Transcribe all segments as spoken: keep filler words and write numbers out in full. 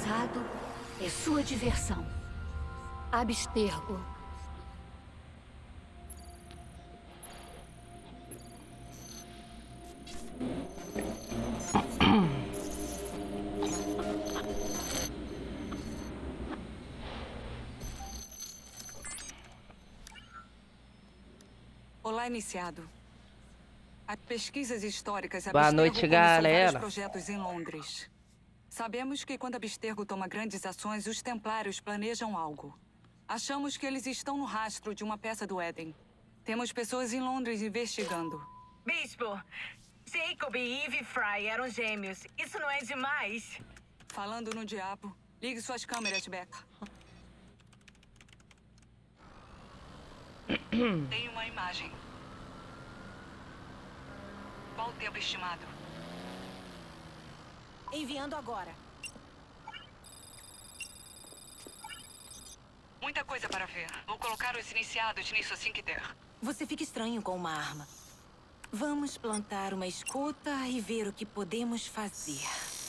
passado é sua diversão. Abstergo. Olá, iniciado. As pesquisas históricas Boa noite, galera. Vários projetos em Londres. Sabemos que quando Abstergo toma grandes ações, os Templários planejam algo. Achamos que eles estão no rastro de uma peça do Éden. Temos pessoas em Londres investigando. Bispo, Jacob e Eve Fry eram gêmeos. Isso não é demais? Falando no diabo, ligue suas câmeras, Becca. Tem uma imagem. Qual o tempo estimado? Enviando agora. Muita coisa para ver. Vou colocar os iniciados nisso assim que der. Você fica estranho com uma arma. Vamos plantar uma escuta e ver o que podemos fazer.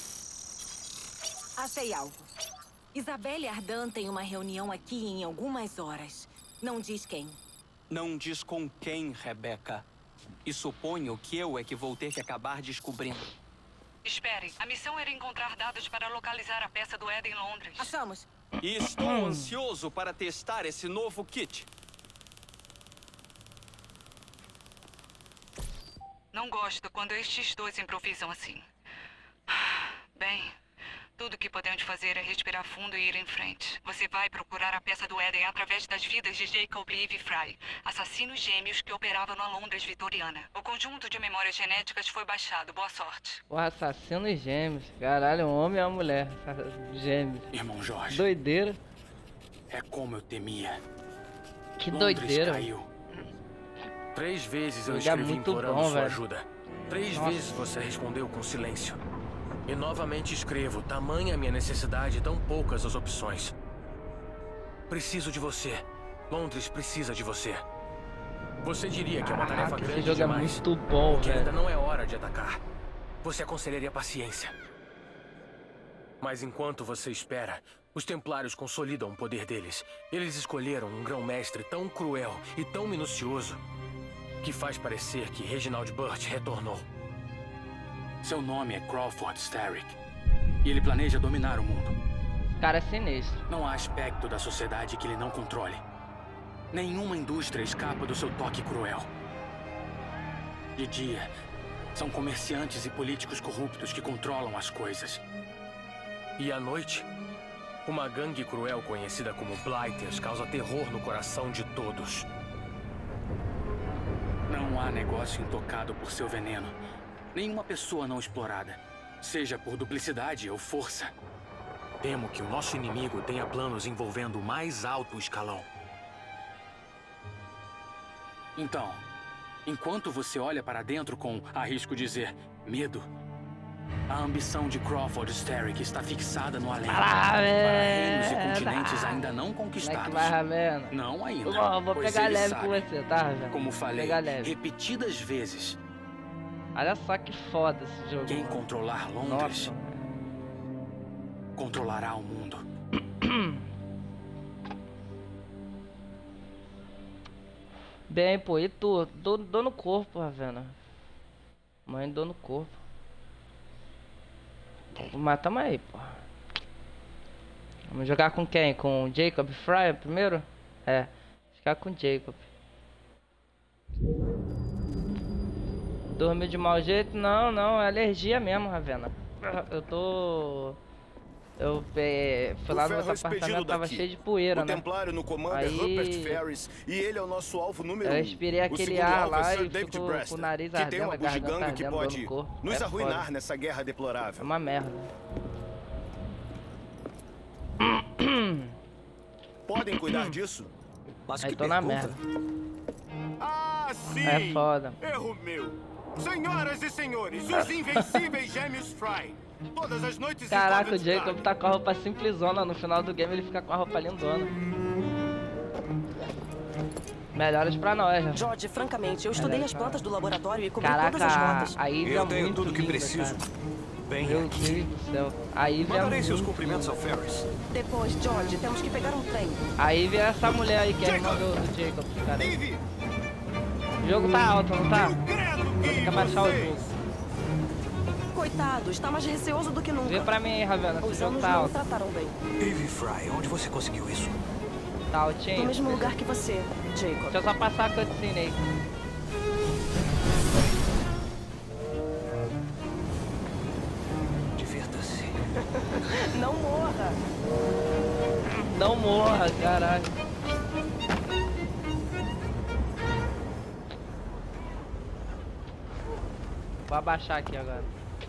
Achei algo. Isabelle Ardan tem uma reunião aqui em algumas horas. Não diz quem. Não diz com quem, Rebecca. E suponho que eu é que vou ter que acabar descobrindo. Espere, a missão era encontrar dados para localizar a peça do Éden em Londres. Achamos. E estou ansioso para testar esse novo kit. Não gosto quando estes dois improvisam assim. Bem, tudo que podemos fazer é respirar fundo e ir em frente. Você vai procurar a peça do Éden através das vidas de Jacob e Eve Fry, assassinos gêmeos que operavam na Londres vitoriana. O conjunto de memórias genéticas foi baixado. Boa sorte. O assassino gêmeos. Caralho, um homem e uma mulher. Gêmeos. Irmão Jorge. Doideira. É como eu temia. Que Londres doideira. Caiu. Três vezes eu Ele é escrevi muito implorando bom, sua velho. ajuda. Três Nossa. vezes você respondeu com silêncio. E novamente escrevo, tamanha a minha necessidade, tão poucas as opções. Preciso de você. Londres precisa de você. Você diria que é uma tarefa Caraca, esse grande jogo é demais. muito bom, Que ainda velho. não é hora de atacar. Você aconselharia paciência. Mas enquanto você espera, os Templários consolidam o poder deles. Eles escolheram um grão-mestre tão cruel e tão minucioso que faz parecer que Reginald Burt retornou. Seu nome é Crawford Starrick. E ele planeja dominar o mundo. Cara, é sinistro. Não há aspecto da sociedade que ele não controle. Nenhuma indústria escapa do seu toque cruel. De dia, são comerciantes e políticos corruptos que controlam as coisas. E à noite, uma gangue cruel conhecida como Blighters causa terror no coração de todos. Não há negócio intocado por seu veneno. Nenhuma pessoa não explorada, seja por duplicidade ou força. Temo que o nosso inimigo tenha planos envolvendo o mais alto escalão. Então, enquanto você olha para dentro com, arrisco dizer, medo, a ambição de Crawford Starrick está fixada no além. Ah, para é, reinos e continentes tá. ainda não Como é conquistados. que vai, Ravena? Não ainda. Bom, vou pois pegar ele leve sabe. com você, tá, Ravena? Como Vou falei, pegar leve. repetidas vezes, Olha só que foda esse jogo. quem mano. controlar Londres Nossa. controlará o mundo. Bem, pô, e tu? Dou, dou no corpo, Ravena. Mãe, dou no corpo. Matamos aí, pô. Vamos jogar com quem? Com o Jacob Fry primeiro? É, ficar com o Jacob. Dormiu de mau jeito? Não, não, é alergia mesmo, Ravena. Eu tô... Eu é, fui lá no outro apartamento, tava cheio de poeira, o né? Templário no comando Aí... é Rupert Ferris e ele é o nosso alvo número um. Eu respirei O aquele segundo ar alvo é lá Sir e David ficou Brester, com o nariz que tem ardendo, uma a garganta bugiganga que ardendo, pode dor no corpo. nos É arruinar foda. nessa guerra É deplorável. uma merda. Podem cuidar disso? Mas Aí que tô na pergunta. merda. Ah, sim! É foda. Erro meu. Senhoras e senhores, os invencíveis gêmeos Fry. Todas as noites em Caraca, o Covent Jacob Garden. tá com a roupa simplesona. No final do game ele fica com a roupa lindona. Melhores pra nós, né? George, francamente, eu estudei Melhores as pra plantas do laboratório e cobri Caraca, todas as notas. a ilha é Eu tenho muito tudo que linda, preciso. cara. bem Meu aqui. Deus do céu. A Ivy é Mandarei seus muito... cumprimentos ao Ferris. Depois, George, temos que pegar um trem. A Ivy é essa mulher aí que é irmã do, do Jacob, cara. O jogo tá alto, não tá? Tem que abaixar o jogo. Coitado, está mais receoso do que nunca. Vê pra mim aí, Ravena, se o Os jogo anos tá não o alto. trataram bem. Ivy Fry, onde você conseguiu isso? Tá altinho? No mesmo lugar que você, Jacob. Deixa eu só passar a cutscene aí. Divirta-se. Não morra. Não morra, caralho. Vou abaixar aqui agora.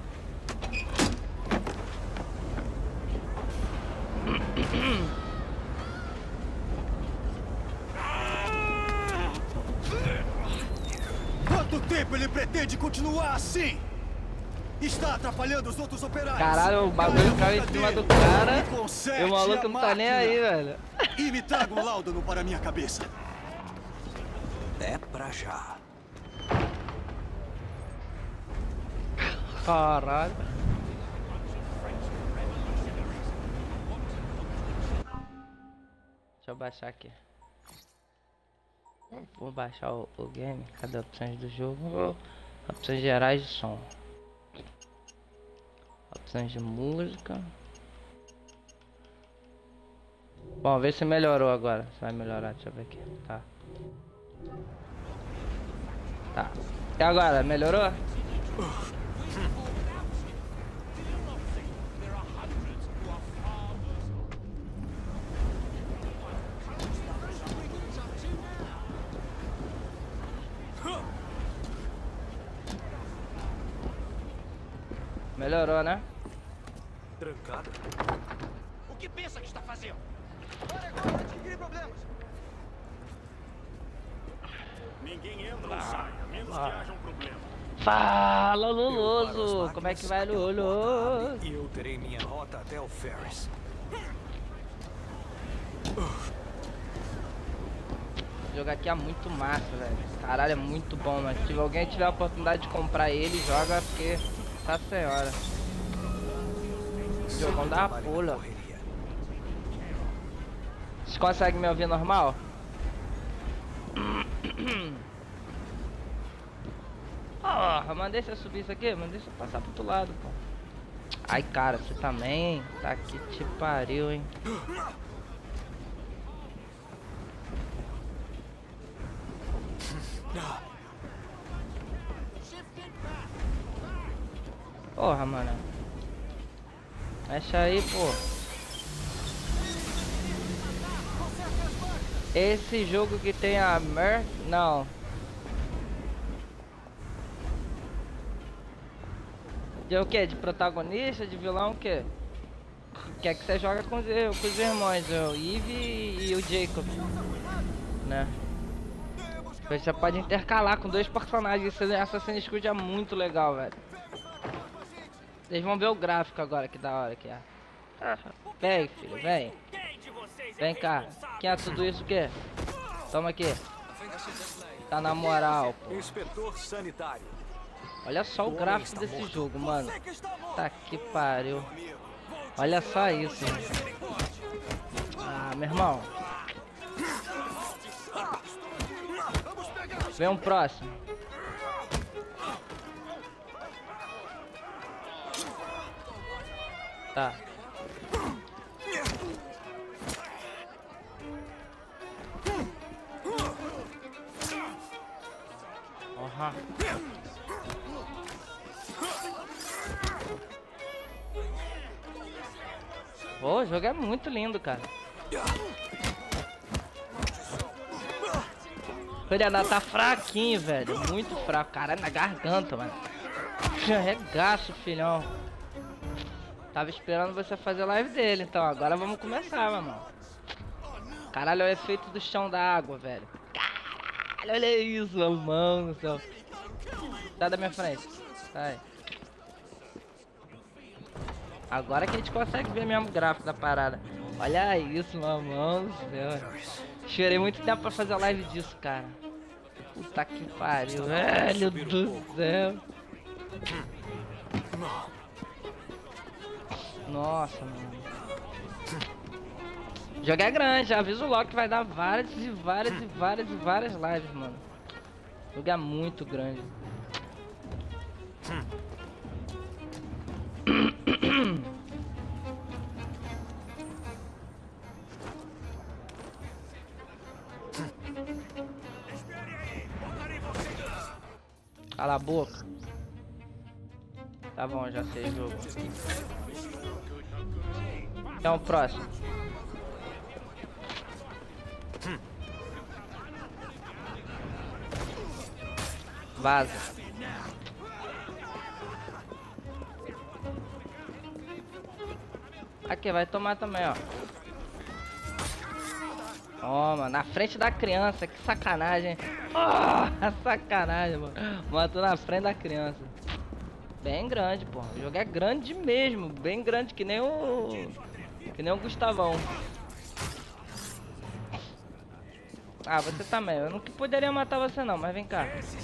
Quanto tempo ele pretende continuar assim? Está atrapalhando os outros operários. Caralho, o bagulho caiu em cima do cara e o maluco não tá nem aí, velho. E me traga um laudo para minha cabeça. É pra já. Caralho. Deixa eu baixar aqui. Vou baixar o, o game. Cadê opções do jogo? Opções gerais de som. Opções de música. Bom, ver se melhorou agora. Se vai melhorar, deixa eu ver aqui. Tá. Tá. E agora, melhorou? Melhorou, né? Trancada. O que pensa que está fazendo? Para agora, antes que crie problemas. Ninguém entra ou sai, a menos que haja um problema. Fala, Luluso! Como é que vai, Lulu? E eu terei minha rota até o Ferris. O jogo aqui é muito massa, velho. Caralho, é muito bom, mas se alguém tiver a oportunidade de comprar ele, joga porque... Nossa senhora. Jogão da pula. Vocês conseguem me ouvir normal? Porra, mandei você subir isso aqui, mandei você passar pro outro lado, pô. Ai, cara, você também? Tá que te pariu, hein? Porra, mano. Fecha aí, pô. Esse jogo que tem a Mer... Não. De o que? De protagonista? De vilão o que? Quer que você joga com os, com os irmãos, o Eve e o Jacob, né? Você pode intercalar com dois personagens. Esse Assassin's Creed é muito legal, velho. Vocês vão ver o gráfico agora, que da hora que é. Vem, filho, vem. Vem cá. Quem é tudo isso o quê? Toma aqui. Tá na moral, pô. Inspetor sanitário. Olha só o gráfico desse jogo, mano. Tá que pariu. Olha só isso, mano. Ah, meu irmão. Vem um próximo. Tá. Aham. Pô, o jogo é muito lindo, cara. Ele ainda tá fraquinho, velho. Muito fraco. Caralho, na garganta, mano. Arregaço, filhão. Tava esperando você fazer live dele, então agora vamos começar, meu irmão. Caralho, olha o efeito do chão da água, velho. Caralho, olha isso, meu irmão do céu. Sai da minha frente. Sai. Agora que a gente consegue ver mesmo o gráfico da parada. Olha isso, meu irmão do céu. Esperei muito tempo pra fazer a live disso, cara. Puta que pariu, velho do céu. Nossa, mano. O jogo é grande, já aviso logo que vai dar várias e várias e várias e várias lives, mano. O jogo é muito grande. Cala a boca. Tá bom, já sei o jogo. Então, próximo. Vaza. Aqui, vai tomar também, ó. Toma, na frente da criança, que sacanagem. Oh, sacanagem, mano. Matou na frente da criança. Bem grande, pô. O jogo é grande mesmo. Bem grande, que nem o... Que nem o Gustavão. Ah, você também. Eu não poderia matar você não, mas vem cá.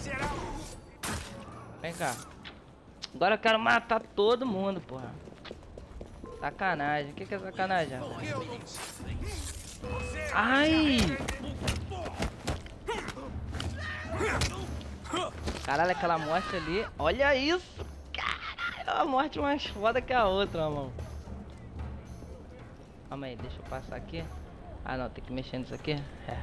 Vem cá. Agora eu quero matar todo mundo, porra. Sacanagem. O que que é sacanagem? Ai! Caralho, aquela morte ali. Olha isso! Caralho, é uma morte mais foda que a outra, mano. Calma aí, deixa eu passar aqui. Ah não, tem que mexer nisso aqui. É.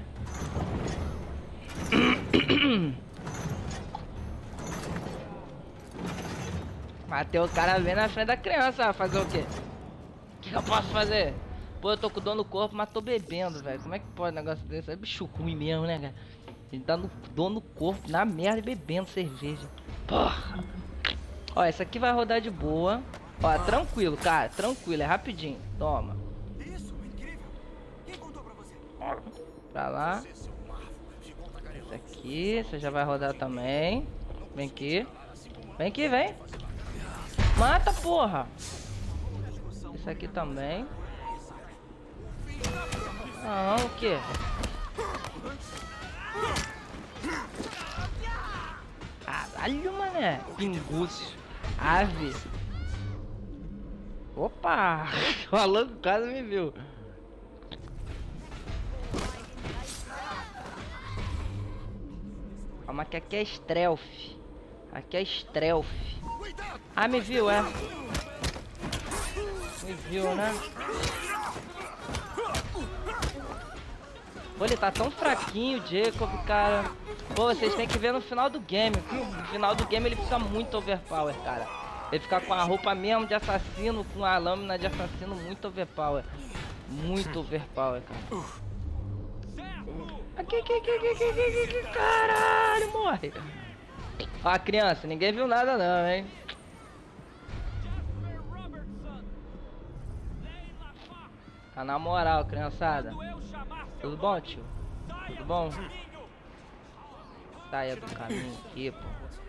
Matei o cara bem na frente da criança. Fazer o quê? O que eu posso fazer? Pô, eu tô com dor no corpo, mas tô bebendo, velho. Como é que pode um negócio desse? É bicho ruim mesmo, né, cara? Ele tá no dor no corpo, na merda, e bebendo cerveja. Porra. Ó, essa aqui vai rodar de boa. Ó, tranquilo, cara. Tranquilo, é rapidinho. Toma. Pra lá. Esse aqui, você já vai rodar também. Vem aqui. Vem aqui, vem. Mata, porra. Esse aqui também. Não, o que? Caralho, mané. Pinguço. Ave. Opa. O maluco quase me viu. Calma que aqui é stealth. Aqui é stealth. Ah, me viu, é? Me viu, né? Pô, ele tá tão fraquinho, o Jacob, cara. Pô, vocês têm que ver no final do game. No final do game ele fica muito overpower, cara. Ele fica com a roupa mesmo de assassino, com a lâmina de assassino muito overpower. Muito overpower, cara. Aqui, aqui, aqui, aqui, aqui, aqui, aqui, caralho, morre. Ó, a criança, ninguém viu nada não, hein. Tá na moral, criançada. Tudo bom, tio? Tudo bom? Saia do caminho aqui, pô.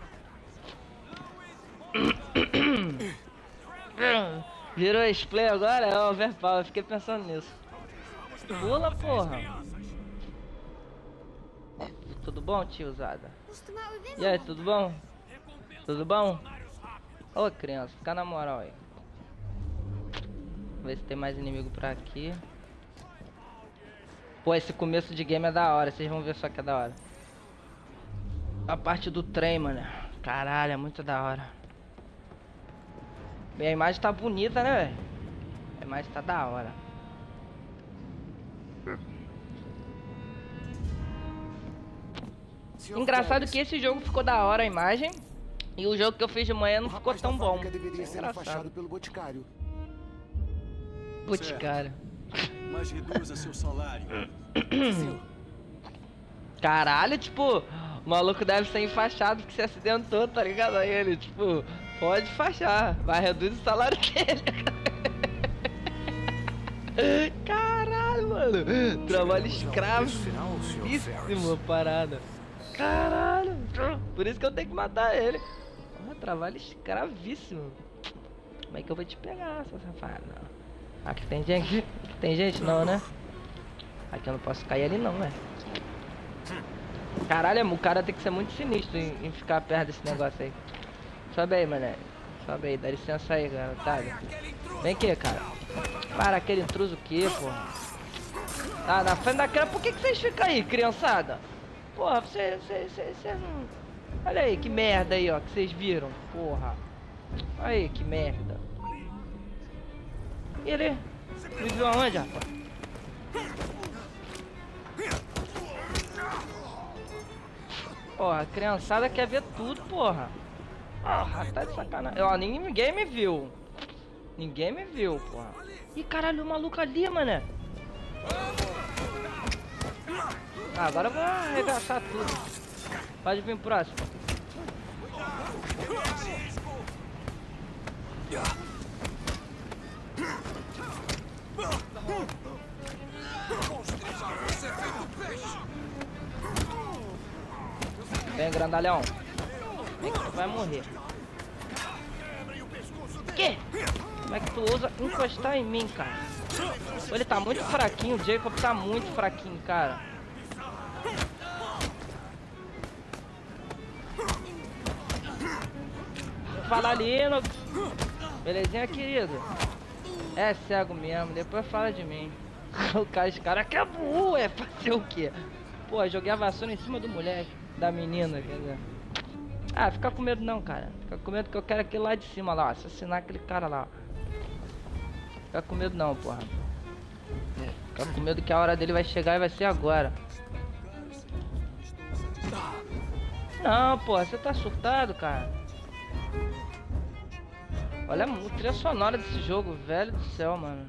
Virou splay agora? É overpower, eu fiquei pensando nisso. Pula, porra. Tudo bom, tiozada? E aí, tudo bom? Tudo bom? Ô, criança, fica na moral aí. Ver se tem mais inimigo pra aqui. Pô, esse começo de game é da hora, vocês vão ver só que é da hora. A parte do trem, mano. Caralho, é muito da hora. Bem, a imagem tá bonita, né, velho? A imagem tá da hora. Engraçado que esse jogo ficou da hora a imagem. E o jogo que eu fiz de manhã não ficou tão bom. Deveria ser afastado pelo Boticário. Boticário. Mas reduza seu salário. Caralho, tipo, o maluco deve ser enfaixado porque se acidentou, tá ligado? Aí ele, tipo, pode fachar, mas reduz o salário dele. Caralho, mano. Trabalho escravíssimo a parada. Caralho. Por isso que eu tenho que matar ele. Oh, trabalho escravíssimo. Como é que eu vou te pegar, seu safado? Aqui tem gente? Aqui tem gente não, né? Aqui eu não posso cair ali não, né? Caralho, o cara tem que ser muito sinistro em, em ficar perto desse negócio aí. Sobe aí, mané. Sobe aí, dá licença aí, cara, otário. Vem aqui, cara. Para aquele intruso aqui, porra. Tá na frente da câmera, por que que vocês ficam aí, criançada? Porra, vocês vocês vocês não... Olha aí, que merda aí, ó, que vocês viram, porra. Olha aí, que merda. E ele? Me viu aonde, rapaz? Porra, a criançada quer ver tudo, porra. Porra, tá de sacanagem. Ó, ninguém me viu. Ninguém me viu, porra. Ih, caralho, o maluco ali, mané. Ah, agora eu vou arregaçar tudo. Pode vir próximo. Vem, grandalhão. Vem que tu vai morrer. Que? Como é que tu ousa encostar em mim, cara? Ele tá muito fraquinho, o Jacob tá muito fraquinho, cara. Fala, Linux. Belezinha, querido? É cego mesmo, depois fala de mim. O cara, os caras que é burro, é fazer o quê? Pô, joguei a vassoura em cima do moleque, da menina, quer dizer. Ah, fica com medo não, cara. Fica com medo que eu quero aquele lá de cima lá, assassinar aquele cara lá. Fica com medo não, porra. Fica com medo que a hora dele vai chegar e vai ser agora. Não, porra, você tá surtado, cara. Olha a trilha sonora desse jogo, velho do céu, mano.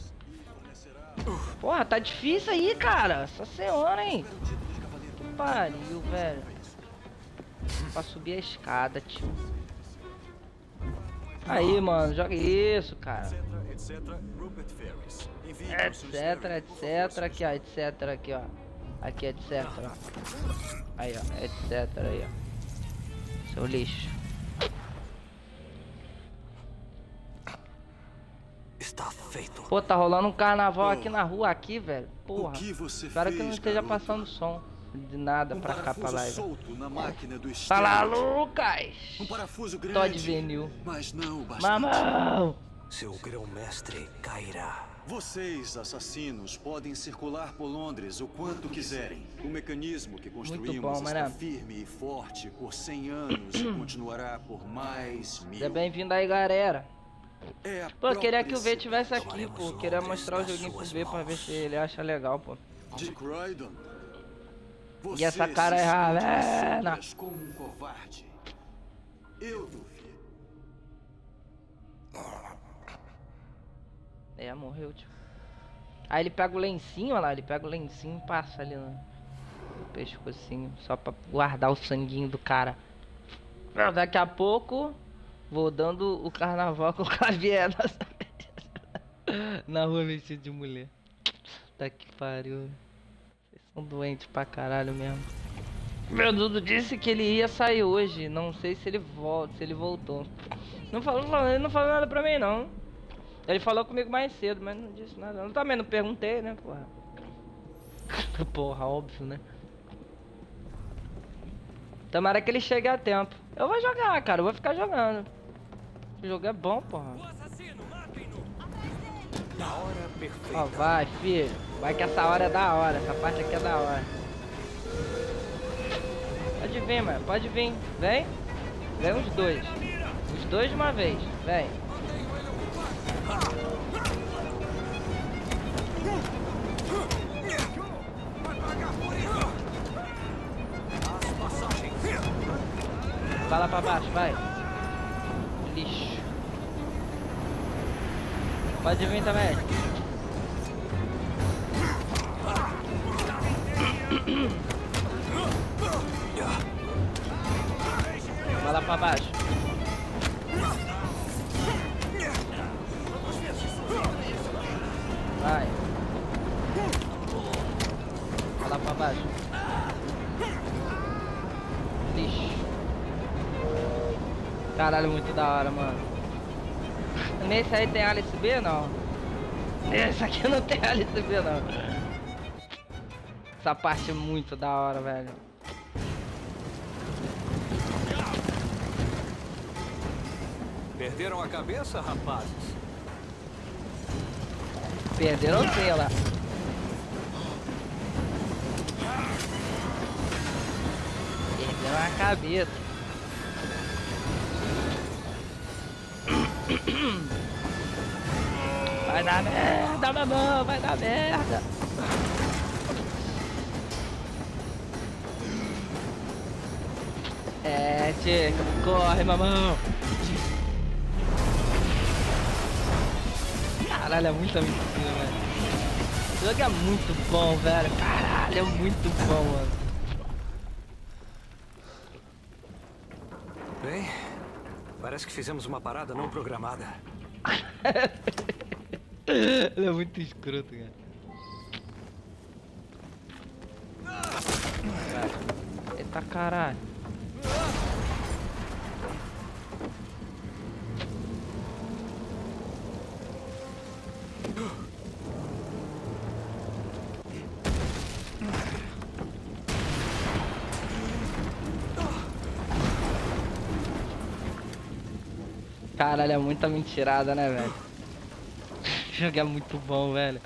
Porra, tá difícil aí, cara. Essa senhora, hein? Que pariu, velho. Pra subir a escada, tio. Aí, mano, joga isso, cara. Etc, etc, aqui, ó, etc, aqui, ó. Aqui, etc, ó. Aí, ó, etc, aí, ó. Seu lixo. Está feito. Pô, tá rolando um carnaval aqui na rua, aqui, velho. Porra. O que você Espero fez, que não esteja garoto? passando som de nada Um pra cá, pra live. solto na máquina do Fala, stand. Lucas! Um parafuso grande, Todd Venil. mas não o bastante. Mamão! Seu grão-mestre cairá. Vocês, assassinos, podem circular por Londres o quanto quiserem. O mecanismo que construímos bom, está mané. firme e forte por cem anos e continuará por mais mil. Seja bem-vindo aí, galera. É a Pô, eu queria que o V própria tivesse aqui, pô. Eu queria mostrar o joguinho pro V pra ver se ele acha legal, pô. Dick Ryden. E essa cara se é esconde rala. nas sombras como um covarde. Eu duvido. É, morreu, tio. Aí ele pega o lencinho, olha lá, ele pega o lencinho e passa ali no pescocinho, só pra guardar o sanguinho do cara. Daqui a pouco, vou dando o carnaval com o Xavier na, na rua vestido de mulher. Tá que pariu. Vocês são doentes pra caralho mesmo. Meu Dudu disse que ele ia sair hoje, não sei se ele volta, se ele voltou. Não falou, ele não falou nada pra mim, não. Ele falou comigo mais cedo, mas não disse nada. Eu também não perguntei, né, porra. Porra, óbvio, né? Tomara que ele chegue a tempo. Eu vou jogar, cara, eu vou ficar jogando. O jogo é bom, porra. Ó, vai, filho. Vai que essa hora é da hora. Essa parte aqui é da hora. Pode vir, mano. Pode vir. Vem. Vem os dois. Os dois de uma vez. Vem. Vai lá pra baixo, vai. Lixo. Pode vir também. Vai lá pra baixo. Vai. Vai lá pra baixo. Lixo. Caralho, muito da hora, mano. Nesse aí tem Alice B, não? Esse aqui não tem Alice B, não. Essa parte é muito da hora, velho. Perderam a cabeça, rapazes? Perderam sim, olha lá. Perderam a cabeça. Vai dar merda, mamão, vai dar merda. É, Diego, corre, mamão. Caralho, é muita mentira, velho. O jogo é muito bom, velho. Caralho, é muito bom, mano. Bem, parece que fizemos uma parada não programada. Ele é muito escroto, cara. Cara. Eita caralho. Caralho, é muita mentirada, né, velho? O jogo é muito bom, velho.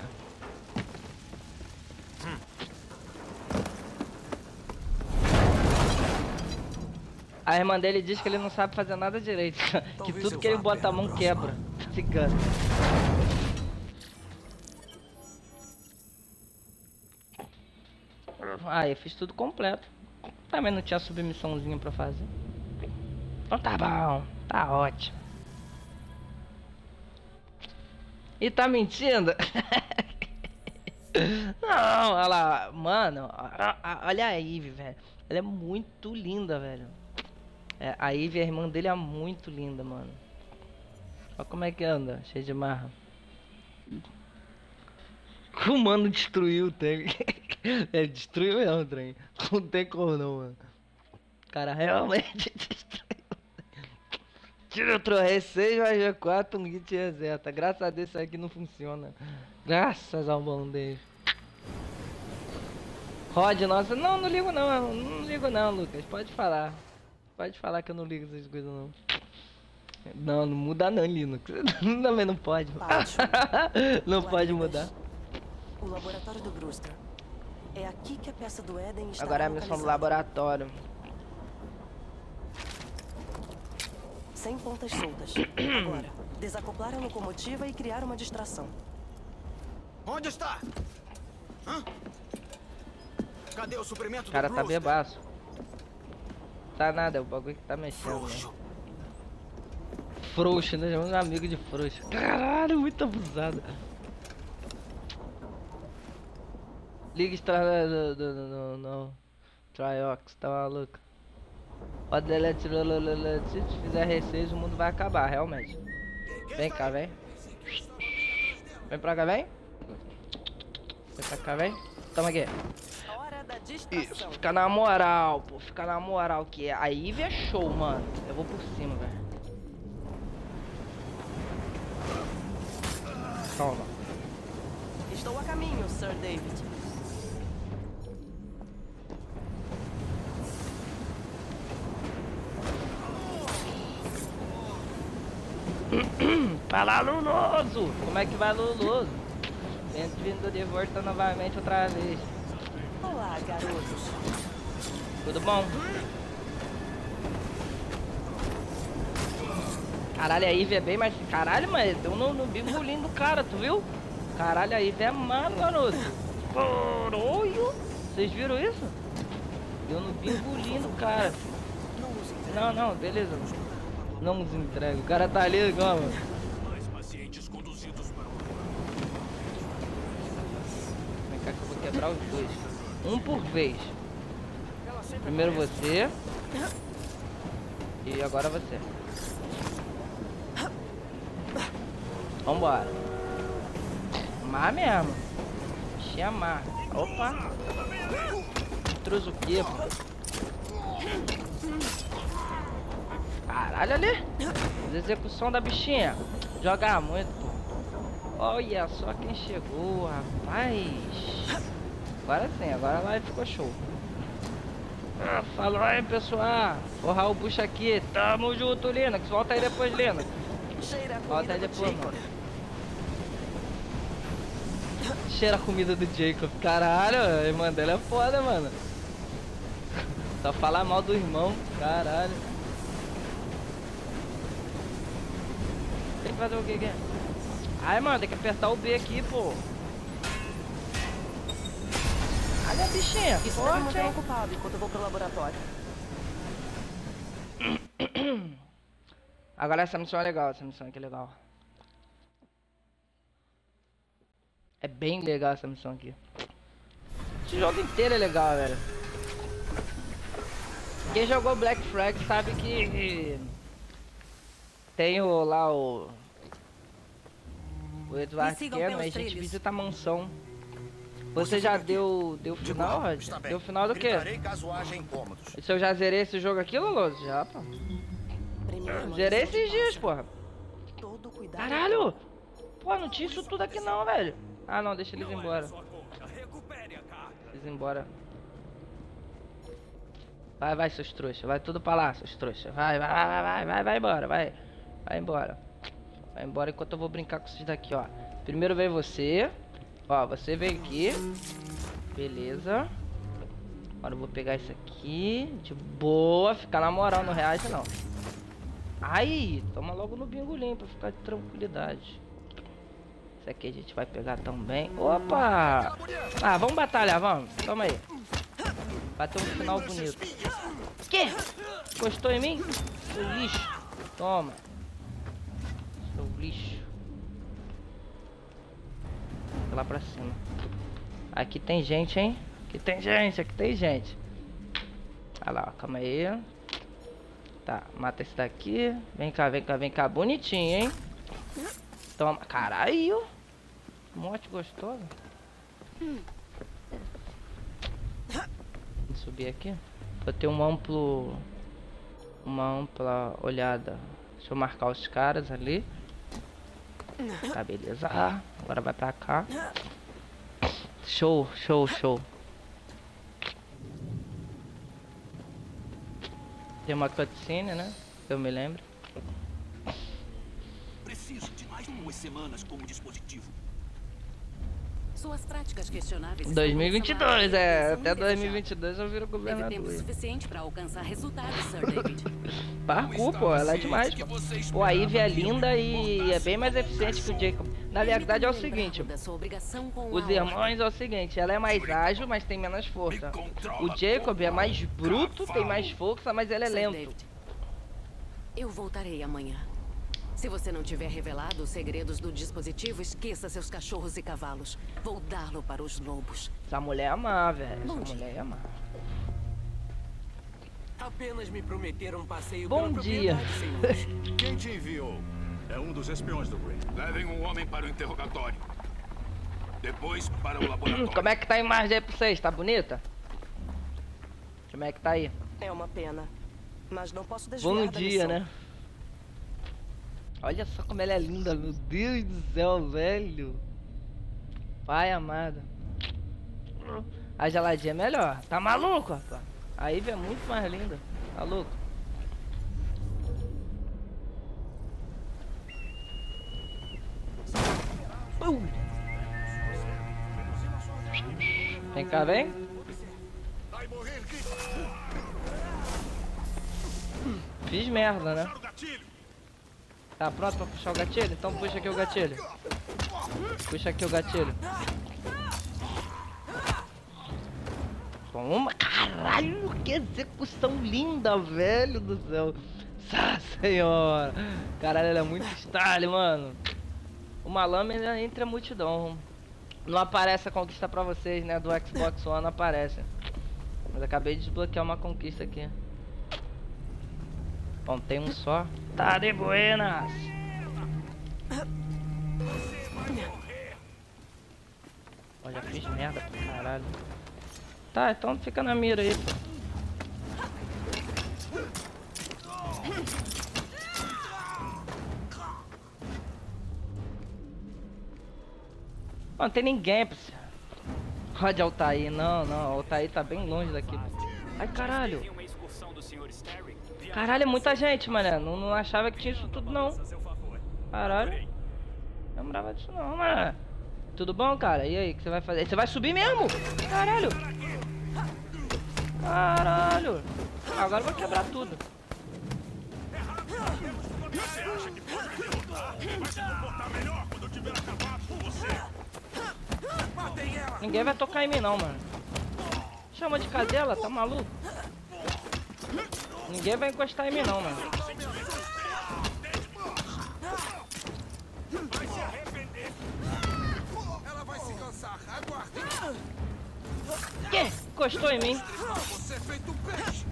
A irmã dele diz que ele não sabe fazer nada direito. Que tudo que ele bota a mão quebra. Cigano. Ah, eu fiz tudo completo. Também não tinha submissãozinha pra fazer. Então tá bom, tá ótimo. E tá mentindo? Não, olha lá, mano, olha a Eve, velho. Ela é muito linda, velho. É, a Eve, a irmã dele, é muito linda, mano. Olha como é que anda, cheio de marra. O mano destruiu o tanque. Ele destruiu mesmo o trem. Não tem como não, mano. O cara realmente destruiu. Tira outro R seis, vai G quatro, um git reseta. Graças a Deus isso aqui não funciona. Graças ao bom Deus. Rod, nossa, não, não ligo não, não ligo não, Lucas. Pode falar. Pode falar que eu não ligo essas coisas não. Não, não muda não, Linux. Também não pode. Não pode mudar. O laboratório do Brewster. É aqui que a peça do Éden está. Agora é a missão do laboratório. Sem pontas soltas. Agora, desacoplar a locomotiva e criar uma distração. Onde está? Hã? Cadê o suprimento do O cara tá Brewster? bebaço. Tá nada, é o bagulho que tá mexendo. Frouxo. Né? Frouxo, né? Um amigo de frouxo. Caralho, muito abusado. Liga estrada do, do, do, do, no Triox, tá maluco? Pode delete, se fizer R seis o mundo vai acabar, realmente. Vem cá, vem. Vem pra cá, vem. Vem pra cá, vem. Toma aqui. Isso, fica na moral, pô. Fica na moral, que a Eve é show, mano. Eu vou por cima, velho. Toma. Estou a caminho, Sir David. Vai lá, Luloso! Como é que vai, Luloso? Bem-vindo de volta novamente outra vez. Olá, garotos. Tudo bom? Caralho, a Eve é bem mais... Caralho, mas deu no, no bimbolinho do cara, tu viu? Caralho, a Eve é má, garoto. Caralho! Vocês viram isso? Deu no bimbolinho do cara. Não, não, beleza. Não nos entrega. O cara tá ali igual, mano. Mais pacientes conduzidos para o... Vem cá que eu vou quebrar os dois. Um por vez. Primeiro você. E agora você. Vambora. Mar mesmo. Encher mar. Opa. Trouxe o quê, pô? Caralho ali. Execução da bichinha. Joga muito, pô. Olha só quem chegou, rapaz. Agora sim, agora a live ficou show. Ah, falou aí, pessoal. O Raul Bucha aqui. Tamo junto, Linux. Volta aí depois, Linux. Cheira a Volta comida aí do depois, Jacob. mano. Cheira a comida do Jacob. Caralho, a irmã dela é foda, mano. Só falar mal do irmão. Caralho. Tem que fazer o que aqui? Ai, mano, tem que apertar o B aqui, pô. Olha a bichinha. Isso deve manter ocupado enquanto eu vou pro laboratório. Agora essa missão é legal, essa missão aqui é legal. É bem legal essa missão aqui. Esse jogo inteiro é legal, velho. Quem jogou Black Flag sabe que tem o, lá o... O Eduardo Quer, mas a gente visita a mansão. Você já deu deu final, Rod? Deu final do quê? Se eu já zerei esse jogo aqui, Lolo? Já, pô. Zerei esses dias, porra. Caralho! Pô, não tinha isso tudo aqui não, velho. Ah, não, deixa eles embora. Eles embora. Vai, vai, seus trouxas. Vai tudo pra lá, seus trouxas. Vai, vai, vai, vai, vai, vai embora, vai. Vai embora. Vai embora enquanto eu vou brincar com esses daqui, ó. Primeiro veio você. Ó, você veio aqui. Beleza. Agora eu vou pegar isso aqui. De boa. Ficar na moral, não reage não. Aí, toma logo no bingolim pra ficar de tranquilidade. Esse aqui a gente vai pegar também. Opa! Ah, vamos batalhar, vamos. Toma aí. Vai ter um final bonito. Que? Gostou em mim? Seu lixo. Toma. Seu lixo. Vou lá pra cima. Aqui tem gente, hein? Aqui tem gente, aqui tem gente. Olha lá, ó, calma aí. Tá, mata esse daqui. Vem cá, vem cá, vem cá. Bonitinho, hein? Toma. Caralho. Morte gostosa. Vou subir aqui. Vou ter um amplo... Uma ampla olhada. Deixa eu marcar os caras ali. Tá, beleza. Ah, agora vai pra cá. Show, show, show. Tem uma cutscene, né? Eu me lembro. Preciso de mais duas semanas como dispositivo. Suas práticas questionáveis. dois mil e vinte e dois, é. Até dois mil e vinte e dois eu viro governador. Teve tempo suficiente para alcançar resultados, Sir David. Parkour, pô, ela é demais, pô. Pô, a Ivy é linda e é bem mais eficiente que o Jacob. Na verdade é o seguinte, os irmãos é o seguinte, ela é mais ágil, mas tem menos força. O Jacob é mais bruto, tem mais força, mas ele é lento. Eu voltarei amanhã. Se você não tiver revelado os segredos do dispositivo, esqueça seus cachorros e cavalos. Vou dá-lo para os lobos. Essa mulher é amar, velho. Essa mulher é amar. Apenas me prometeram um passeio Bom dia. Quem te enviou? É um dos espiões do Grey. Levem um homem para o interrogatório. Depois para o laboratório. Como é que tá a imagem aí pra vocês? Tá bonita? Como é que tá aí? É uma pena. Mas não posso desviar Bom da dia, missão. né? Olha só como ela é linda, meu Deus do céu, velho. Pai amado. A geladinha é melhor. Tá maluco, rapaz? A Ivy é muito mais linda. Tá louco? Uh. Vem cá, vem. Fiz merda, né? Tá pronto pra puxar o gatilho? Então puxa aqui o gatilho. Puxa aqui o gatilho. Toma, caralho, que execução linda, velho do céu. Nossa senhora. Caralho, ela é muito style, mano. Uma lâmina entre a multidão. Não aparece a conquista pra vocês, né? Do Xbox One não aparece. Mas acabei de desbloquear uma conquista aqui. Bom, tem um só. Tá de buenas. Ó, já fiz merda pra caralho. Tá, então fica na mira aí, pô. Não tem ninguém, parceiro. Pode Altair, não, não. Altair tá bem longe daqui. Ai, caralho. Caralho, é muita gente, mano. Não, não achava que tinha isso tudo, não. Caralho. Não lembrava disso não, mano. Tudo bom, cara? E aí, o que você vai fazer? Você vai subir mesmo? Caralho. Caralho. Agora eu vou quebrar tudo. Você acha que pode me derrotar? Vai se comportar melhor quando eu tiver acabado com você. Matem ela. Ninguém vai tocar em mim não, mano. Chama de cadela, tá maluco? Ninguém vai encostar em mim não, mano. Vai se arrepender. Ela vai se cansar. Aguarde. Que? Encostou em mim. Você é feito peixe.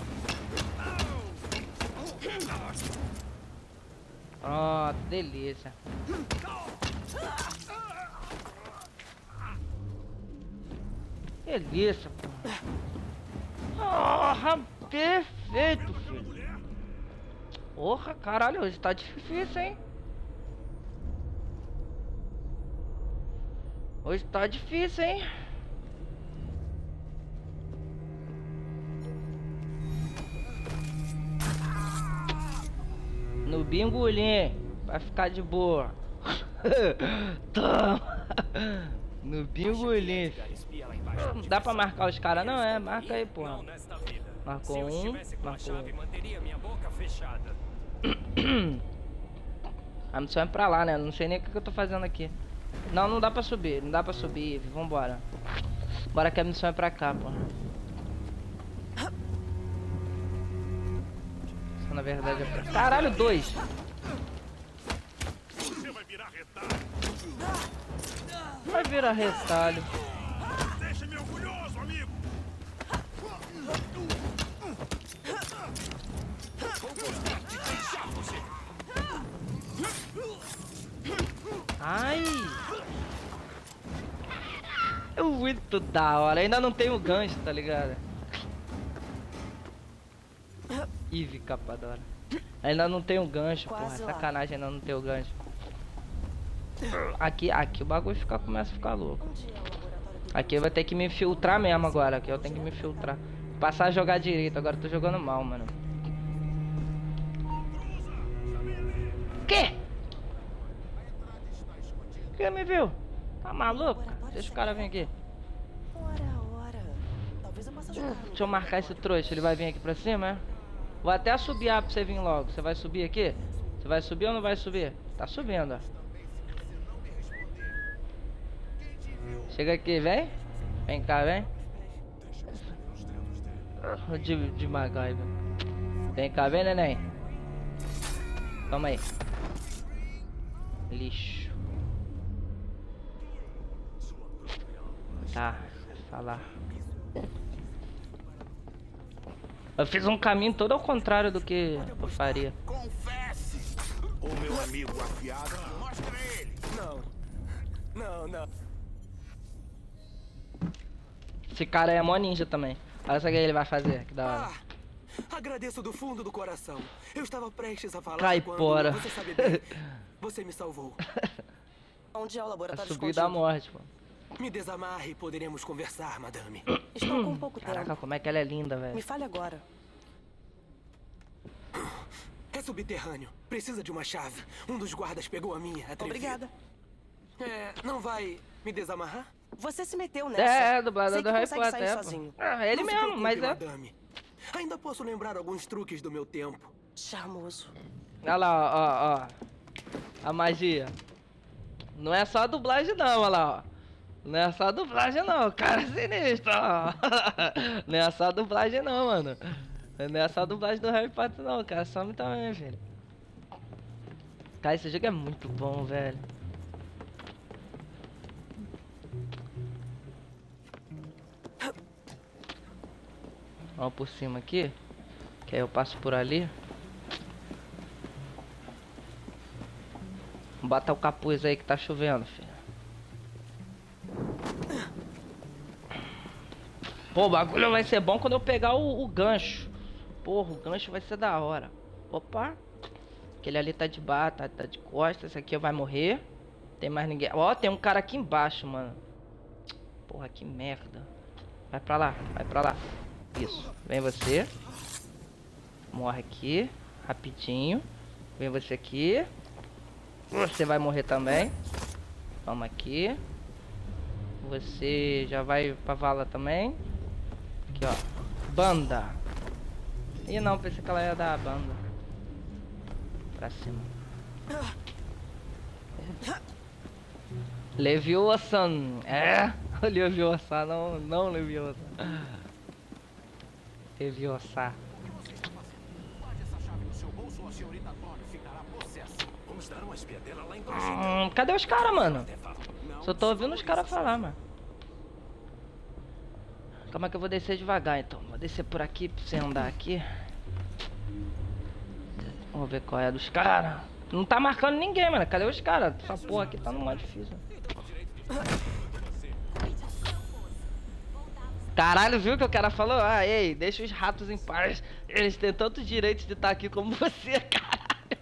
Oh, delícia. Delícia, porra. Oh, perfeito, filho. Porra, caralho, hoje tá difícil, hein? Hoje tá difícil, hein? No bingolim, vai ficar de boa. Toma. No bingolim. Dá pra marcar os caras? Não, é, marca aí, porra. Marcou um, marcou um. A missão é pra lá, né? Não sei nem o que eu tô fazendo aqui. Não, não dá pra subir, não dá pra subir. Vambora. Bora que a missão é pra cá, porra. Na verdade é pra... Caralho, dois. Você vai virar retalho. Vai virar retalho. Deixa-me orgulhoso, amigo. Ai. É muito da hora. Ainda não tem o gancho, tá ligado? Eve Capadora. Ainda não tem um gancho, porra. Sacanagem ainda não tem o gancho. Aqui, aqui o bagulho fica, começa a ficar louco. Aqui eu vou ter que me infiltrar mesmo agora. Aqui eu tenho que me infiltrar. Passar a jogar direito. Agora eu tô jogando mal, mano. Que? Quem me viu? Tá maluco? Deixa o cara vir aqui. Deixa eu marcar esse trouxa. Ele vai vir aqui pra cima, é? Vou até assobiar pra você vir logo. Você vai subir aqui? Você vai subir ou não vai subir? Tá subindo, ó. Chega aqui, vem. Vem cá, vem. De, de MacGyver. Vem cá, vem, neném. Toma aí. Lixo. Tá, falar. Eu fiz um caminho todo ao contrário do que eu faria. Confesse! O meu amigo afiado, mostra ele! Não. Não, não. Esse cara é mó ninja também. Olha só o que ele vai fazer, que da hora. Ah, agradeço do fundo do coração. Eu estava prestes a falar Caipora. quando você sabe bem. Você me salvou. Onde é o laboratório A subir escondido? da morte, pô. Me desamarre e poderemos conversar, madame. Estou com pouco Caraca, tempo. como é que ela é linda, velho. Me fale agora. É subterrâneo. Precisa de uma chave. Um dos guardas pegou a minha. Atrevido. Obrigada. É, não vai me desamarrar? Você se meteu nessa. É, dublador Sei do que Harry consegue Potter, sair é, pô. sozinho. Ah, ele Não se mesmo, preocupe, mas é. madame. Ainda posso lembrar alguns truques do meu tempo. Charmoso. Olha lá, ó, ó. A magia. Não é só a dublagem não, olha lá, ó. Não é só a dublagem não, cara é sinistro, ó. Não é só a dublagem não, mano. Não é só a dublagem do Harry Potter não, cara. Some também, velho. Cara, esse jogo é muito bom, velho. Vamos por cima aqui. Que aí eu passo por ali. Bota o capuz aí que tá chovendo, filho. Pô, o bagulho vai ser bom quando eu pegar o, o gancho. Porra, o gancho vai ser da hora. Opa. Aquele ali tá de bar, tá, tá de costas. Esse aqui vai morrer. Tem mais ninguém. Ó, tem um cara aqui embaixo, mano. Porra, que merda. Vai pra lá, vai pra lá. Isso. Vem você. Morre aqui. Rapidinho. Vem você aqui. Você vai morrer também. Toma aqui. Você já vai pra vala também. Aqui, ó. Banda. Ih, não, pensei que ela ia dar a banda. Pra cima. Leviosa. É? Leviosa, não, não Leviosa. Leviosa. Hum, cadê os caras, mano? Só tô ouvindo os caras falar, mano. Calma que eu vou descer devagar, então. Vou descer por aqui pra você andar aqui. Vamos ver qual é dos caras. Não tá marcando ninguém, mano. Cadê os caras? Essa porra aqui tá no modo difícil. Caralho, viu que o cara falou? Ah, ei, deixa os ratos em paz. Eles têm tantos direitos de estar aqui como você, caralho.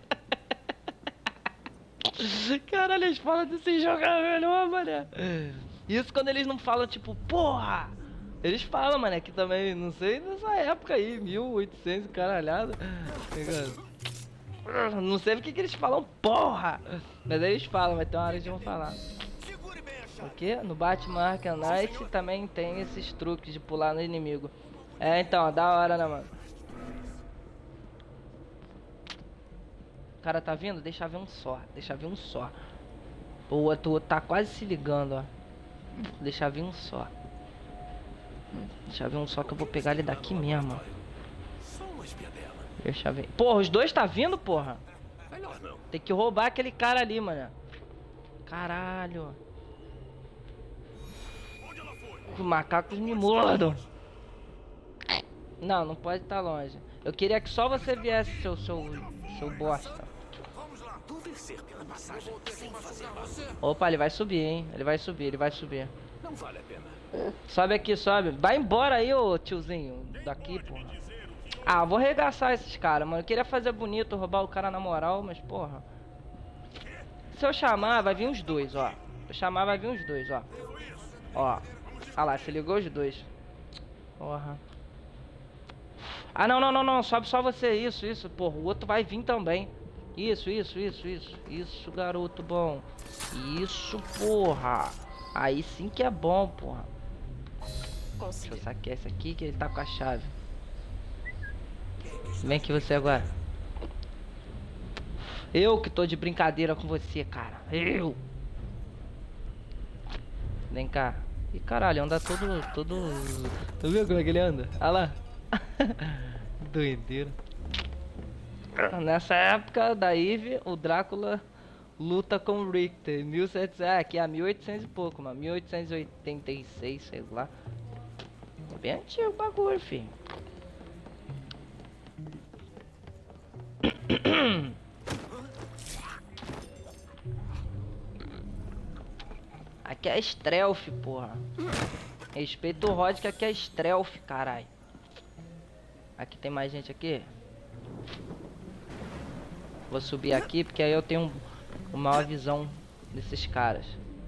Caralho, eles falam de se jogar melhor, mané. Isso quando eles não falam, tipo, porra. Eles falam, mané, que também, não sei, nessa época aí, mil e oitocentos, caralhado. Não sei porque que eles falam, porra. Mas eles falam, vai ter uma hora de vão falar. Porque no Batman Arkham Knight também tem esses truques de pular no inimigo. É, então, da hora, né, mano? O cara tá vindo? Deixa ver um só. Deixa ver um só. O outro tá quase se ligando, ó. Deixa ver um só. Deixa ver um só que eu vou pegar ele daqui mesmo. Deixa eu ver. Porra, os dois tá vindo, porra? Tem que roubar aquele cara ali, mano. Caralho. Os macacos me mordam. Não, não pode estar longe. Eu queria que só você viesse, seu, seu, seu bosta. Opa, ele vai subir, hein? Ele vai subir, ele vai subir. Não vale a pena. Sobe aqui, sobe. Vai embora aí, ô tiozinho. Daqui, porra. Ah, vou arregaçar esses caras, mano. Eu queria fazer bonito, roubar o cara na moral, mas porra. Se eu chamar, vai vir os dois, ó. Se eu chamar, vai vir os dois, ó. Ó. Ah lá, se ligou os dois. Porra. Ah, não, não, não, não. Sobe só você. Isso, isso. Porra, o outro vai vir também. Isso, isso, isso, isso. Isso, garoto bom. Isso, porra. Aí sim que é bom, porra. Deixa eu saquear esse aqui que ele tá com a chave. Vem aqui você agora. Eu que tô de brincadeira com você, cara. Eu. Vem cá. Ih, caralho, anda todo... todo... Tu viu como é que ele anda? Olha lá. Doideira. Nessa época da Eve, o Drácula luta com o Richter. mil e setecentos... Ah, aqui é mil e oitocentos e pouco, mano. mil oitocentos e oitenta e seis, sei lá. É bem antigo o bagulho, filho. Aqui é stealth, porra. Respeita o Rod que aqui é stealth, carai. Aqui tem mais gente aqui. Vou subir aqui porque aí eu tenho um, uma maior visão desses caras.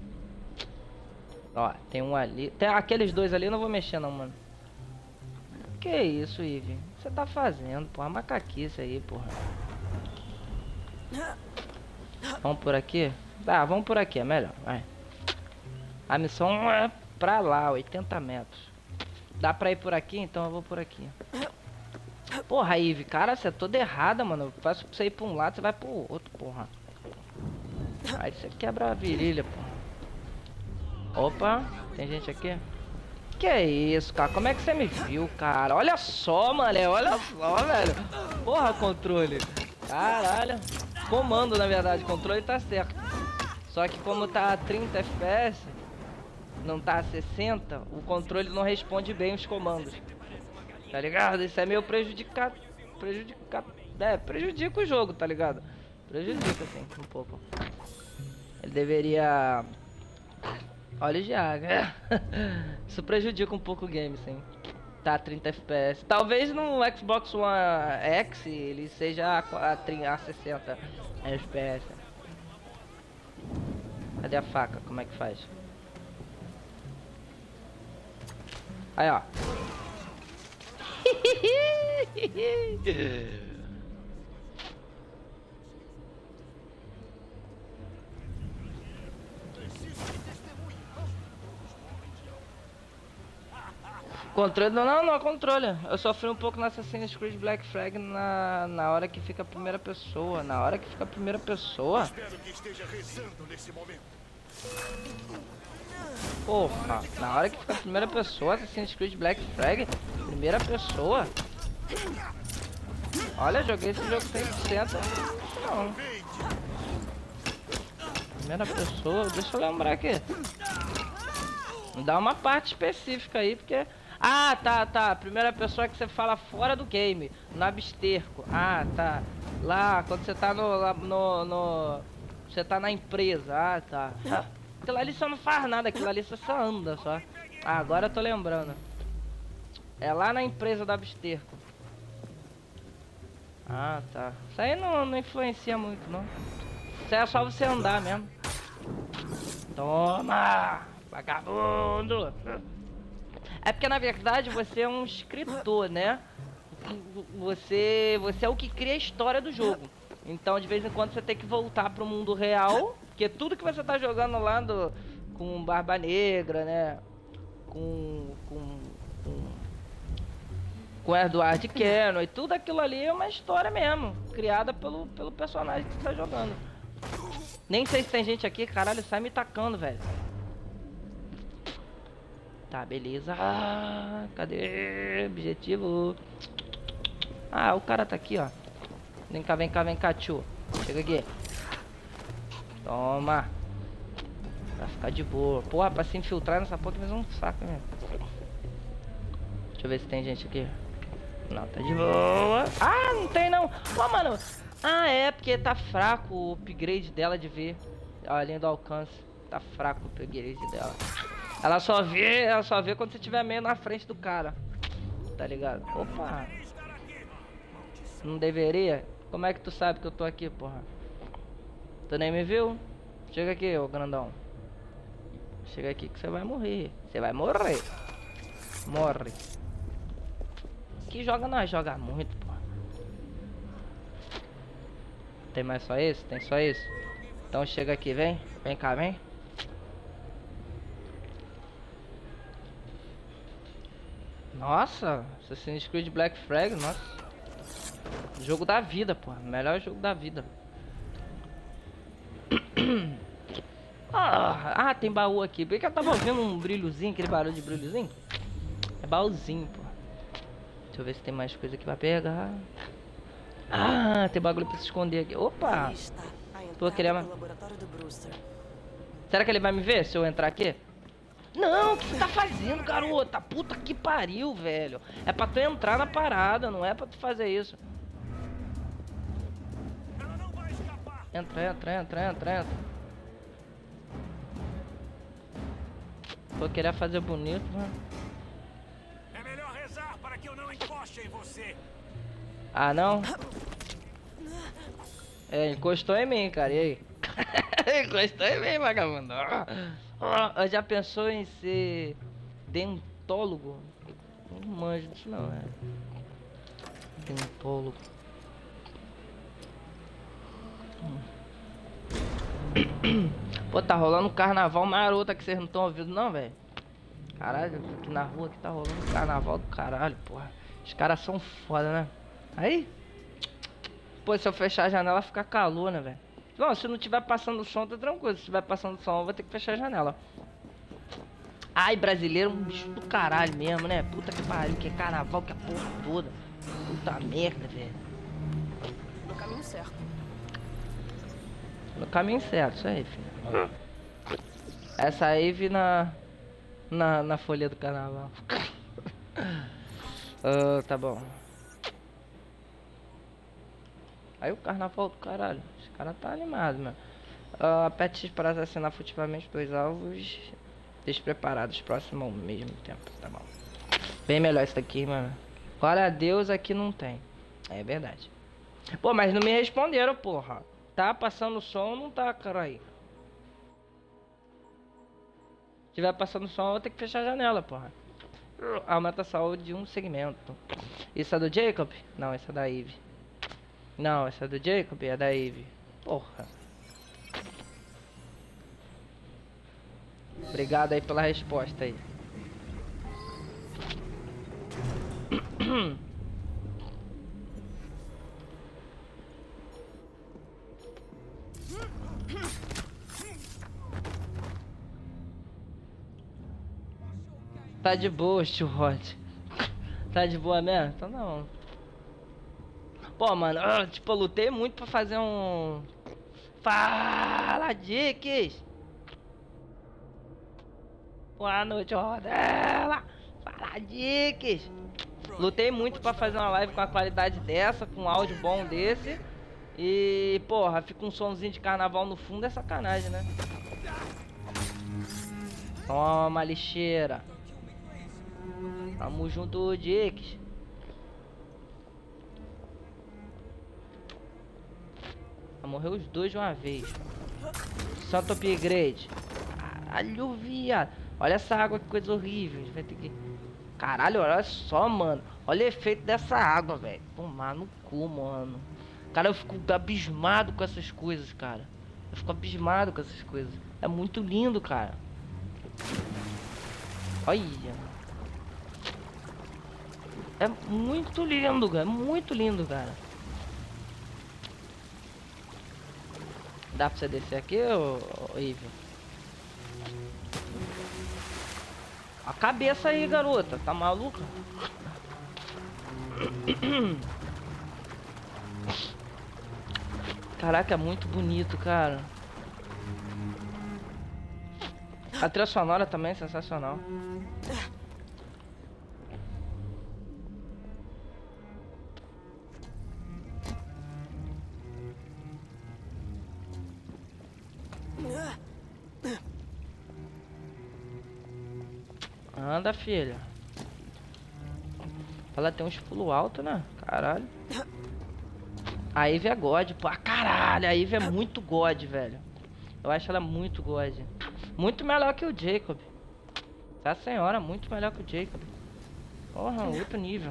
Ó, tem um ali. Tem aqueles dois ali, eu não vou mexer não, mano. Que isso, Eve? O que você tá fazendo, porra? Macaquice aí, porra. Vamos por aqui? Ah, vamos por aqui, é melhor, vai. A missão é pra lá, oitenta metros. Dá pra ir por aqui? Então eu vou por aqui. Porra, Eve, cara, você é toda errada, mano. Eu peço pra você ir pra um lado, você vai pro outro, porra. Aí você quebra a virilha, porra. Opa, tem gente aqui? Que é isso, cara? Como é que você me viu, cara? Olha só, mano, olha só, velho. Porra, controle. Caralho. Comando, na verdade, controle tá certo. Só que como tá a trinta F P S, não tá a sessenta, o controle não responde bem os comandos. Tá ligado? Isso é meio prejudicado. Prejudicado. É, prejudica o jogo, tá ligado? Prejudica, assim, um pouco. Ele deveria... Olha de água. Isso prejudica um pouco o game, sim. Tá a trinta F P S. Talvez no Xbox One X ele seja a, a, a sessenta F P S. Cadê a faca? Como é que faz? Aí, ó. Controle? Não, não, não, controle. Eu sofri um pouco no Assassin's Creed Black Flag na, na hora que fica a primeira pessoa. Na hora que fica a primeira pessoa. Espero que esteja rezando nesse momento. Porra, na hora que fica a primeira pessoa, Assassin's Creed Black Flag, primeira pessoa. Olha, joguei esse jogo cem por cento. Não. Primeira pessoa, deixa eu lembrar aqui. Me dá uma parte específica aí, porque... Ah, tá, tá. Primeira pessoa que você fala fora do game, no absterco. Ah, tá. Lá, quando você tá no... Lá, no, no você tá na empresa. Ah, tá. Ah, aquilo ali só não faz nada, aquilo ali só, só anda, só. Ah, agora eu tô lembrando. É lá na empresa do absterco. Ah, tá. Isso aí não, não influencia muito, não. Isso aí é só você andar mesmo. Toma! Vagabundo! É porque na verdade você é um escritor, né? Você, você é o que cria a história do jogo. Então de vez em quando você tem que voltar pro mundo real. Porque tudo que você tá jogando lá do, com Barba Negra, né? Com... com, com com Edward Kenway, e tudo aquilo ali é uma história mesmo, criada pelo, pelo personagem que você tá jogando. Nem sei se tem gente aqui, caralho, sai me tacando, velho. Tá, beleza. Ah, cadê? Objetivo. Ah, o cara tá aqui, ó. Vem cá, vem cá, vem cá, tio. Chega aqui. Toma. Pra ficar de boa. Porra, pra se infiltrar nessa porra que é um saco, né? Deixa eu ver se tem gente aqui. Não, tá de boa. Ah, não tem não. Pô, mano. Ah, é porque tá fraco o upgrade dela de ver. Além do alcance. Tá fraco o upgrade dela. Ela só vê, ela só vê quando você estiver meio na frente do cara. Tá ligado? Opa. Não deveria? Como é que tu sabe que eu tô aqui, porra? Tu nem me viu? Chega aqui, ô grandão. Chega aqui que você vai morrer. Você vai morrer. Morre. Que joga nós, joga muito, pô. Tem mais só esse? Tem só esse? Então chega aqui, vem. Vem cá, vem. Nossa, Assassin's Creed Black Flag, nossa. Jogo da vida, pô. Melhor jogo da vida. Ah, ah, tem baú aqui. Por que eu tava ouvindo um brilhozinho, aquele barulho de brilhozinho? É baúzinho, pô. Deixa eu ver se tem mais coisa aqui pra pegar. Ah, tem bagulho pra se esconder aqui. Opa! Tô querendo... Será que ele vai me ver se eu entrar aqui? Não, o que você tá fazendo, garota? Puta que pariu, velho. É pra tu entrar na parada, não é pra tu fazer isso. Entra, entra, entra, entra, entra. Tô querendo fazer bonito, mano. É melhor rezar para que eu não encoste em você. Ah, não? É, encostou em mim, cara. E aí? Encostou em mim, vagabundo. Oh, já pensou em ser dentólogo? Não manjo disso não, é. Dentólogo. Pô, tá rolando um carnaval maroto que vocês não estão ouvindo não, velho. Caralho, aqui na rua que tá rolando um carnaval do caralho, porra. Os caras são foda, né? Aí? Pô, se eu fechar a janela fica calor, né, velho? Não, se não tiver passando o som, tá tranquilo. Se tiver passando o som, eu vou ter que fechar a janela. Ai, brasileiro é um bicho do caralho mesmo, né? Puta que pariu, que é carnaval, que é a porra toda. Puta merda, velho. No caminho certo. No caminho certo, isso aí, filho. Essa aí vi na, na, na folha do carnaval. uh, tá bom. Aí o carnaval do caralho. Esse cara tá animado, mano. Uh, aperte X para assassinar furtivamente dois alvos despreparados próximo ao mesmo tempo. Tá bom. Bem melhor isso daqui, mano. Glória a Deus, aqui não tem. É verdade. Pô, mas não me responderam, porra. Tá passando som ou não tá, caralho? Se tiver passando som, eu vou ter que fechar a janela, porra. Aumenta a saúde de um segmento. Isso é do Jacob? Não, essa é da Eve. Não, essa é do Jacob, é da Eve. Porra. Obrigado aí pela resposta aí. Tá de boa, tio Rod. Tá de boa mesmo? Então não. Pô, mano, eu, tipo, eu lutei muito pra fazer um... Fala, Dicks! Boa noite, Rodela! Fala, Dicks! Lutei muito pra fazer uma live com a qualidade dessa, com um áudio bom desse. E, porra, fica um somzinho de carnaval no fundo, é sacanagem, né? Toma, lixeira. Tamo junto, Dicks. Vai morrer os dois de uma vez. Santo upgrade. Caralho, viado. Olha essa água, que coisa horrível. A gente vai ter que... Caralho, olha só, mano. Olha o efeito dessa água, velho. Tomar no cu, mano. Cara, eu fico abismado com essas coisas, cara. Eu fico abismado com essas coisas. É muito lindo, cara. Olha. É muito lindo, cara. É muito lindo, cara. Dá pra você descer aqui, ô, ô Ivy? A cabeça aí, garota. Tá maluca? Caraca, é muito bonito, cara. A trilha sonora também é sensacional. Anda, filha. Ela tem uns pulos altos, né? Caralho. A Ivy é God, pô. Ah, caralho, a Ivy é muito God, velho. Eu acho ela muito God. Muito melhor que o Jacob. Essa senhora, muito melhor que o Jacob. Porra, outro nível.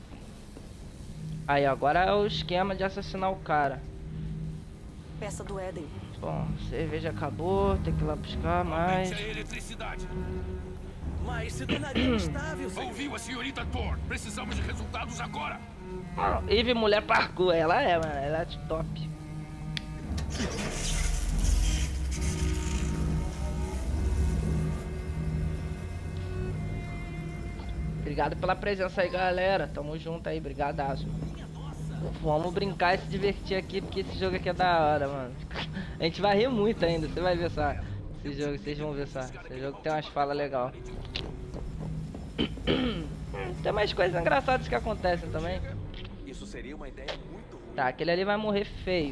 Aí, agora é o esquema de assassinar o cara. Peça do Éden. Bom, cerveja acabou, tem que ir lá buscar mais. Mas se tornaria instável. Ouviu a senhorita Thor? Precisamos de resultados agora. Ah, Ivy, mulher parkour, ela é, mano, ela é top. Obrigado pela presença aí, galera. Tamo junto aí, brigadaço. Vamos brincar e se divertir aqui, porque esse jogo aqui é da hora, mano. A gente vai rir muito ainda, você vai ver só. Esse jogo, vocês vão ver só. Esse jogo tem umas falas legais. Tem mais coisas engraçadas que acontecem também. Isso seria uma ideia muito ruim. Tá, aquele ali vai morrer feio.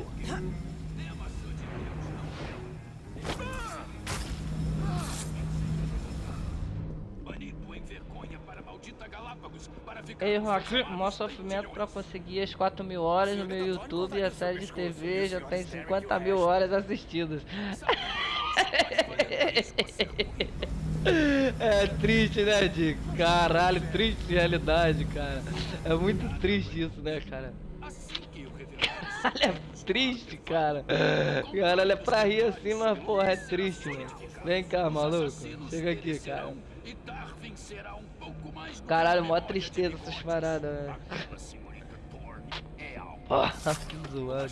Ei, Rock, maior sofrimento pra conseguir as quatro mil horas no meu YouTube e a série de T V já tem cinquenta mil horas assistidas. É triste, né, Dick? Caralho, triste realidade, cara. É muito triste isso, né, cara? Caralho, é triste, cara. Caralho, é pra rir assim, mas porra, é triste, mano. Vem cá, maluco. Chega aqui, cara. Caralho, mó tristeza essas paradas, velho. Porra, que zoado.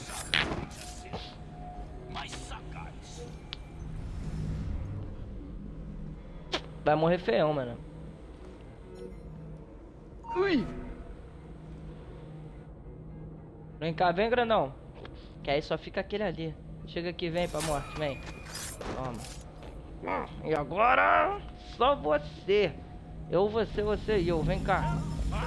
Vai morrer feião, mano. Ui! Vem cá, vem, grandão. Que aí só fica aquele ali. Chega aqui, vem pra morte, vem. Toma. E agora, só você. Eu, você, você e eu. Vem cá.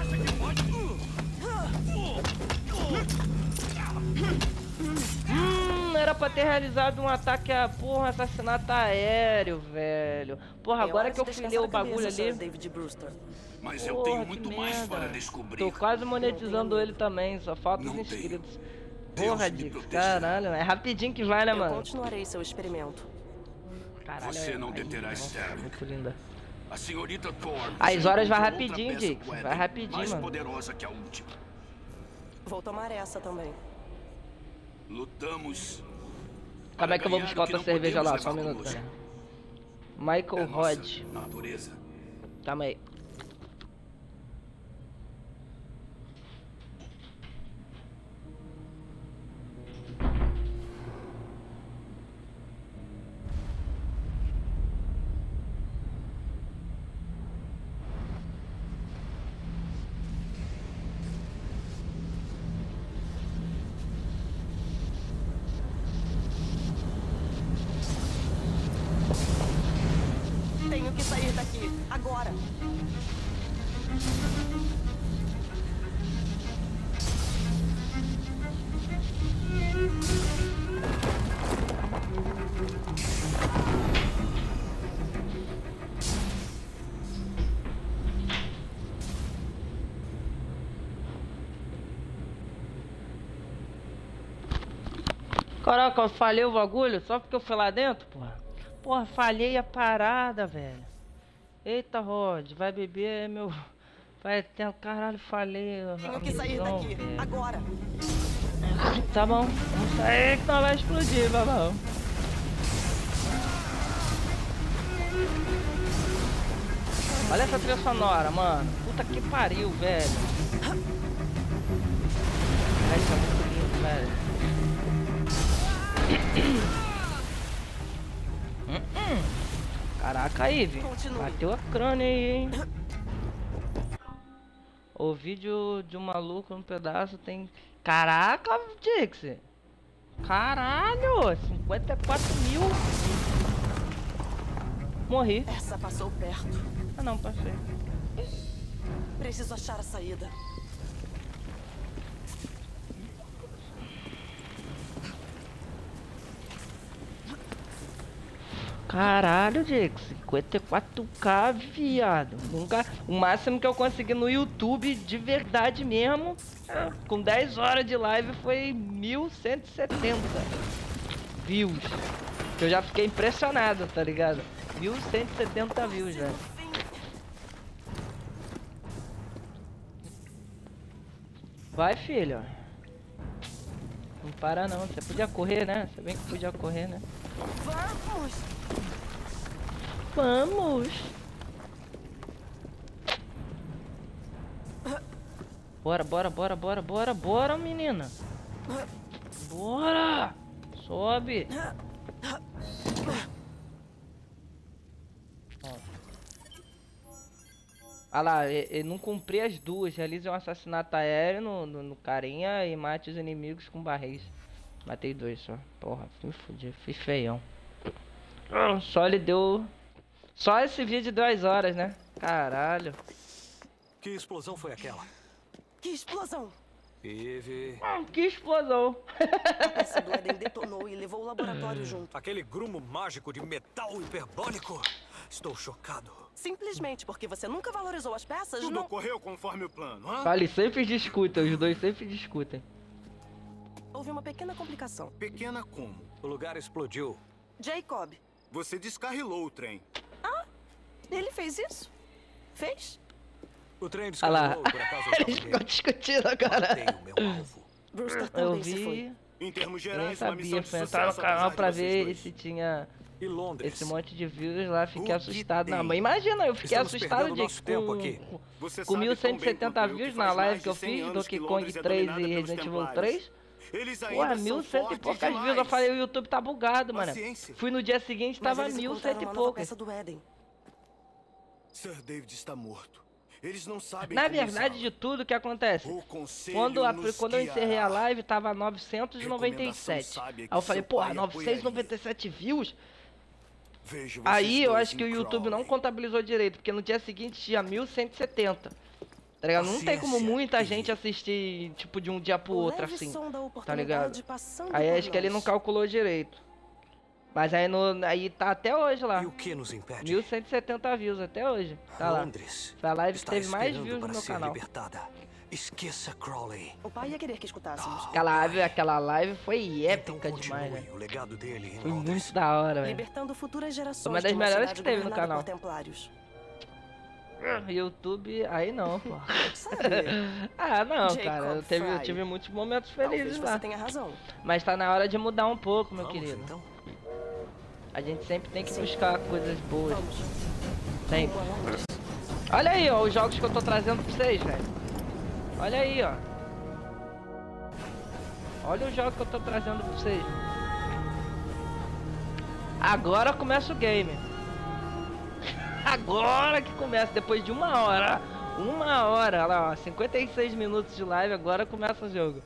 Hum, era pra ter realizado um ataque a, porra, assassinato aéreo, velho. Porra, agora que eu fui ler o bagulho ali. Mas eu tenho muito mais para descobrir. Tô quase monetizando ele também, só falta os inscritos. Porra, Dix, caralho, é rapidinho que vai, né, mano? Eu continuarei seu experimento. Caralho, você não deterá Esther. Muito linda. A senhorita Thor. As horas vai rapidinho, Dix. Vai rapidinho, mais mano. poderosa que a última. Vou tomar essa também. Lutamos. Como é que eu vou buscar outra cerveja lá? Só um minuto, cara. Michael é Rod. Natureza. Calma aí. Agora! Caraca, eu falhei o bagulho só porque eu fui lá dentro, porra. Porra, falhei a parada, velho. Eita, Rod, vai beber meu... Vai ter... Caralho, falhei a Tenho que sair missão, daqui, velho. agora. Tá bom, vamos sair que nós vai explodir, babão. Olha essa trilha sonora, mano. Puta que pariu, velho. Essa é muito lindo, velho. Caraca, Ivy, bateu a crânio aí, hein? O vídeo de um maluco no pedaço tem... Caraca, Dixie! Caralho! cinquenta e quatro mil! Morri. Essa passou perto. Ah não, passei. Preciso achar a saída. Caralho, Diego, cinquenta e quatro K, viado. Nunca, o máximo que eu consegui no YouTube, de verdade mesmo, é, com dez horas de live, foi mil cento e setenta views. Que eu já fiquei impressionado, tá ligado? mil cento e setenta views, velho. Vai, filho. Não para não, você podia correr, né? Você bem que podia correr, né? Vamos! Vamos! Bora, bora, bora, bora, bora, bora, menina! Bora! Sobe! Ah lá, eu não cumpri as duas. Realize um assassinato aéreo no, no, no carinha e mate os inimigos com barris. Matei dois só. Porra, me fudi, fiz feião. Só ele deu... Só esse vídeo deu as horas, né? Caralho. Que explosão foi aquela? Que explosão! Eve... Ah, que explosão! A peça do Éden detonou e levou o laboratório junto. Aquele grumo mágico de metal hiperbólico? Estou chocado. Simplesmente porque você nunca valorizou as peças, Tudo não... ocorreu conforme o plano, hã? Vale, sempre discutem, os dois sempre discutem. Houve uma pequena complicação. Pequena como? O lugar explodiu. Jacob. Você descarrilou o trem. Ah, ele fez isso? Fez? O trem Ah lá, descarrilou, por acaso eu eles ficam discutindo agora. Brewster Eu também se vi, foi. Em termos eu nem gerais, uma missão sabia, de foi entrar no sucesso, canal apesar pra de vocês ver dois. se tinha E Londres? esse monte de views lá, fiquei O que assustado na tem? mãe. Imagina, eu fiquei Estamos assustado perdendo de nosso tempo aqui. com, Você com sabe mil cento e tão bem setenta quanto eu views que na faz live mais que eu de cem fiz, anos Donkey que Kong Londres é três dominada e pelos Resident Evil Templários. três. Eles Porra, ainda mil são cento e fortes poucas views. Eu demais. falei, o YouTube tá bugado, mano. Paciência. Fui no dia seguinte, Mas tava eles mil encontraram cento e uma nova poucas. peça do Éden. Sir David está morto. Eles não sabem Na como verdade usá-lo. de tudo, o que acontece? O conselho Quando, a, nos quando eu encerrei a guiará. live, tava novecentos e noventa e sete. Recomendação sábia Aí que eu falei, seu porra, pai novecentos e noventa e sete views? Vejo vocês Aí eu dois acho que em o YouTube não Crowley. contabilizou direito, porque no dia seguinte tinha mil cento e setenta. Tá ligado? Não tem como Paciência. muita gente assistir, tipo, de um dia pro O outro, leve assim. som da Tá oportunidade ligado? passando Aí por acho que ele não nós. calculou direito. Mas aí, no, aí tá até hoje lá. E o que nos impede? mil cento e setenta views até hoje. Tá lá. Londres Foi a live que está teve mais esperando views no para meu ser canal. libertada. Esqueça Crowley. O pai ia querer que escutássemos. Aquela live, aquela live foi épica Então demais, né? continue o legado dele em Foi Londres. muito da hora, velho. Libertando futuras gerações Uma das de melhores cidade que teve no governada canal. por templários. YouTube, aí não, pô. Sabe? Ah, não, Jacob cara. Eu, teve, eu Fry. tive muitos momentos Talvez felizes você lá. tenha razão. Mas tá na hora de mudar um pouco, meu Vamos, querido. então. A gente sempre tem que Sim. buscar coisas boas. Vamos. Sempre. Rumo a Londres. Olha aí, ó, os jogos que eu tô trazendo pra vocês, velho. Olha aí, ó. Olha os jogos que eu tô trazendo pra vocês. Agora começa o game. Agora que começa, depois de uma hora. Uma hora, olha lá, ó, cinquenta e seis minutos de live, agora começa o jogo.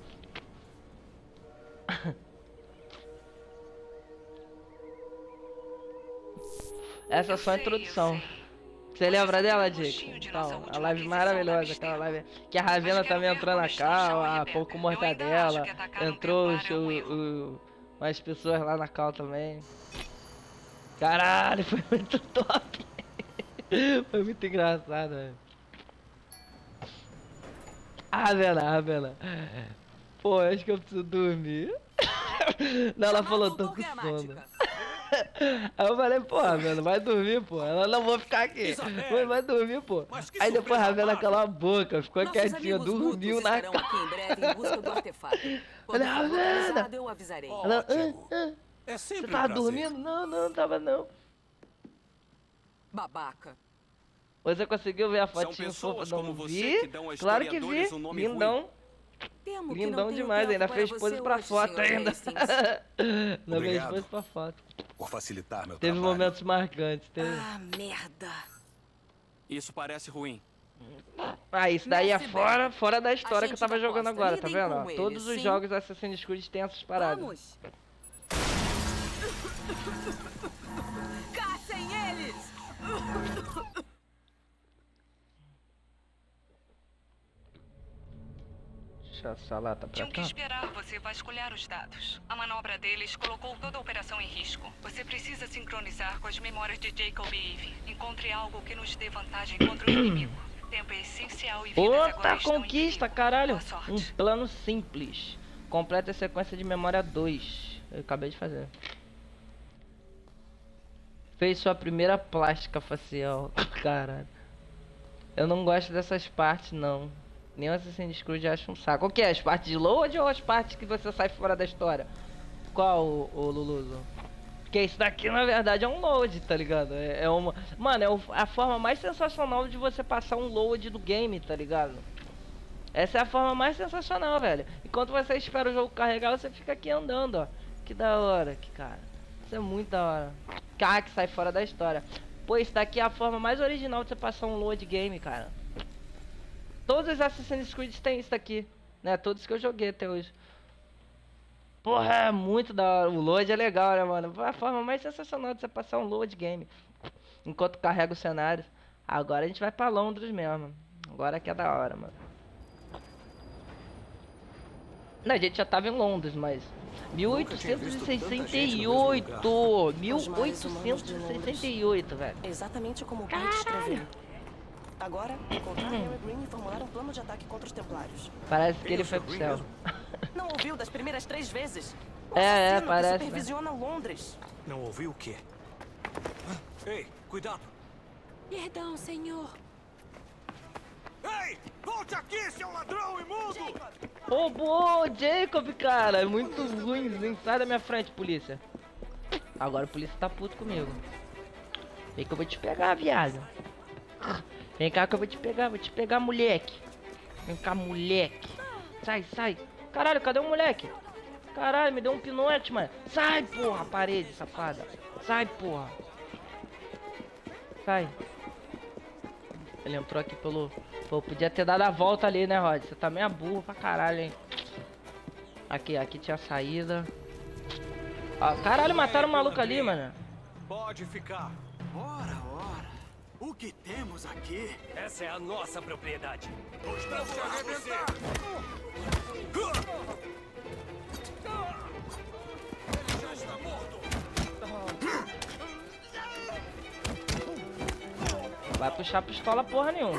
Essa é só a introdução. Você lembra dela, Dico? Então, a live maravilhosa, aquela live que a Ravena também entrou na cal, a Pouco Mortadela, entrou o, o, mais pessoas lá na cal também. Caralho, foi muito top. Foi muito engraçado, velho. A Ravena, a Ravena. Pô, acho que eu preciso dormir. Não, ela falou, tô com sono. Aí eu falei, pô, Ravena, vai dormir, pô. Ela não vou ficar aqui. Vai, vai dormir, pô. Aí depois a Ravena calou a boca, ficou quietinha, dormiu na cara. Olha, Ravena. Eu avisarei. Ela, ah, ah. É Você tava dormindo? Não, não, não tava não. Babaca. Você conseguiu ver a fotinho fofa? Não vi? Claro que vi. Lindão. Temo Lindão que não demais, ainda fez pose pra hoje, foto ainda. Ainda fez pose pra foto. Por facilitar meu Teve trabalho. momentos marcantes, teve. Ah, merda. Isso parece ruim. Ah, isso daí é fora, fora da história que eu tava gente jogando aposta. agora, tá Lidem vendo? com Ó, ele, todos os sim? jogos do Assassin's Creed tem essas paradas. Vamos. Caçem eles! Deixa essa lata pra Tinham que cá. esperar você vasculhar os dados. A manobra deles colocou toda a operação em risco. Você precisa sincronizar com as memórias de Jacob e Eve. Encontre algo que nos dê vantagem contra o inimigo. Tempo é essencial e vidas agora Outra estão em conquista, perigo. caralho! Boa sorte. Um plano simples. Completa a sequência de memória dois. Eu acabei de fazer. Fez sua primeira plástica facial. Caralho. Eu não gosto dessas partes, não. Nem o Assassin's Creed acha um saco. O que é? As partes de load ou as partes que você sai fora da história? Qual, o, o Luluzo? Porque isso daqui, na verdade, é um load, tá ligado? É, é uma... Mano, é o, a forma mais sensacional de você passar um load do game, tá ligado? Essa é a forma mais sensacional, velho. Enquanto você espera o jogo carregar, você fica aqui andando, ó. Que da hora, que cara. Isso é muito da hora. Cara que sai fora da história. Pô, isso daqui é a forma mais original de você passar um load game, cara. Todos os Assassin's Creed tem isso daqui, né? Todos que eu joguei até hoje. Porra, é muito da hora. O load é legal, né, mano? É a forma mais sensacional de você passar um load game. Enquanto carrega os cenários. Agora a gente vai pra Londres mesmo. Agora que é da hora, mano. Não, a gente já tava em Londres, mas... mil oitocentos e sessenta e oito! mil oitocentos e sessenta e oito, velho. Exatamente como o pai descreveu. Agora, encontrar Harry Green e formular um plano de ataque contra os Templários. Parece que ele foi pro céu. Não ouviu das primeiras três vezes? O É, é, assassino que parece, supervisiona Londres. Não ouviu o quê? Ei, cuidado! Perdão, senhor. Ei! Volte aqui, seu ladrão imundo! Roubou o Jacob, cara. É muito ruimzinho. Sai da minha frente, polícia. Agora a polícia tá puto comigo. Vem que eu vou te pegar, viado. Vem cá que eu vou te pegar, vou te pegar, moleque. Vem cá, moleque. Sai, sai. Caralho, cadê o moleque? Caralho, me deu um pinote, mano. Sai, porra, parede, safada. Sai, porra. Sai. Ele entrou aqui pelo... Pô, podia ter dado a volta ali, né, Rod? Você tá meio burro pra caralho, hein? Aqui, aqui tinha a saída. Ah, caralho, mataram o maluco ali, mano. Pode ficar. Ora, ora. O que temos aqui? Essa é a nossa propriedade. Vamos te arrebentar! Ele já está morto! Vai puxar a pistola porra nenhuma.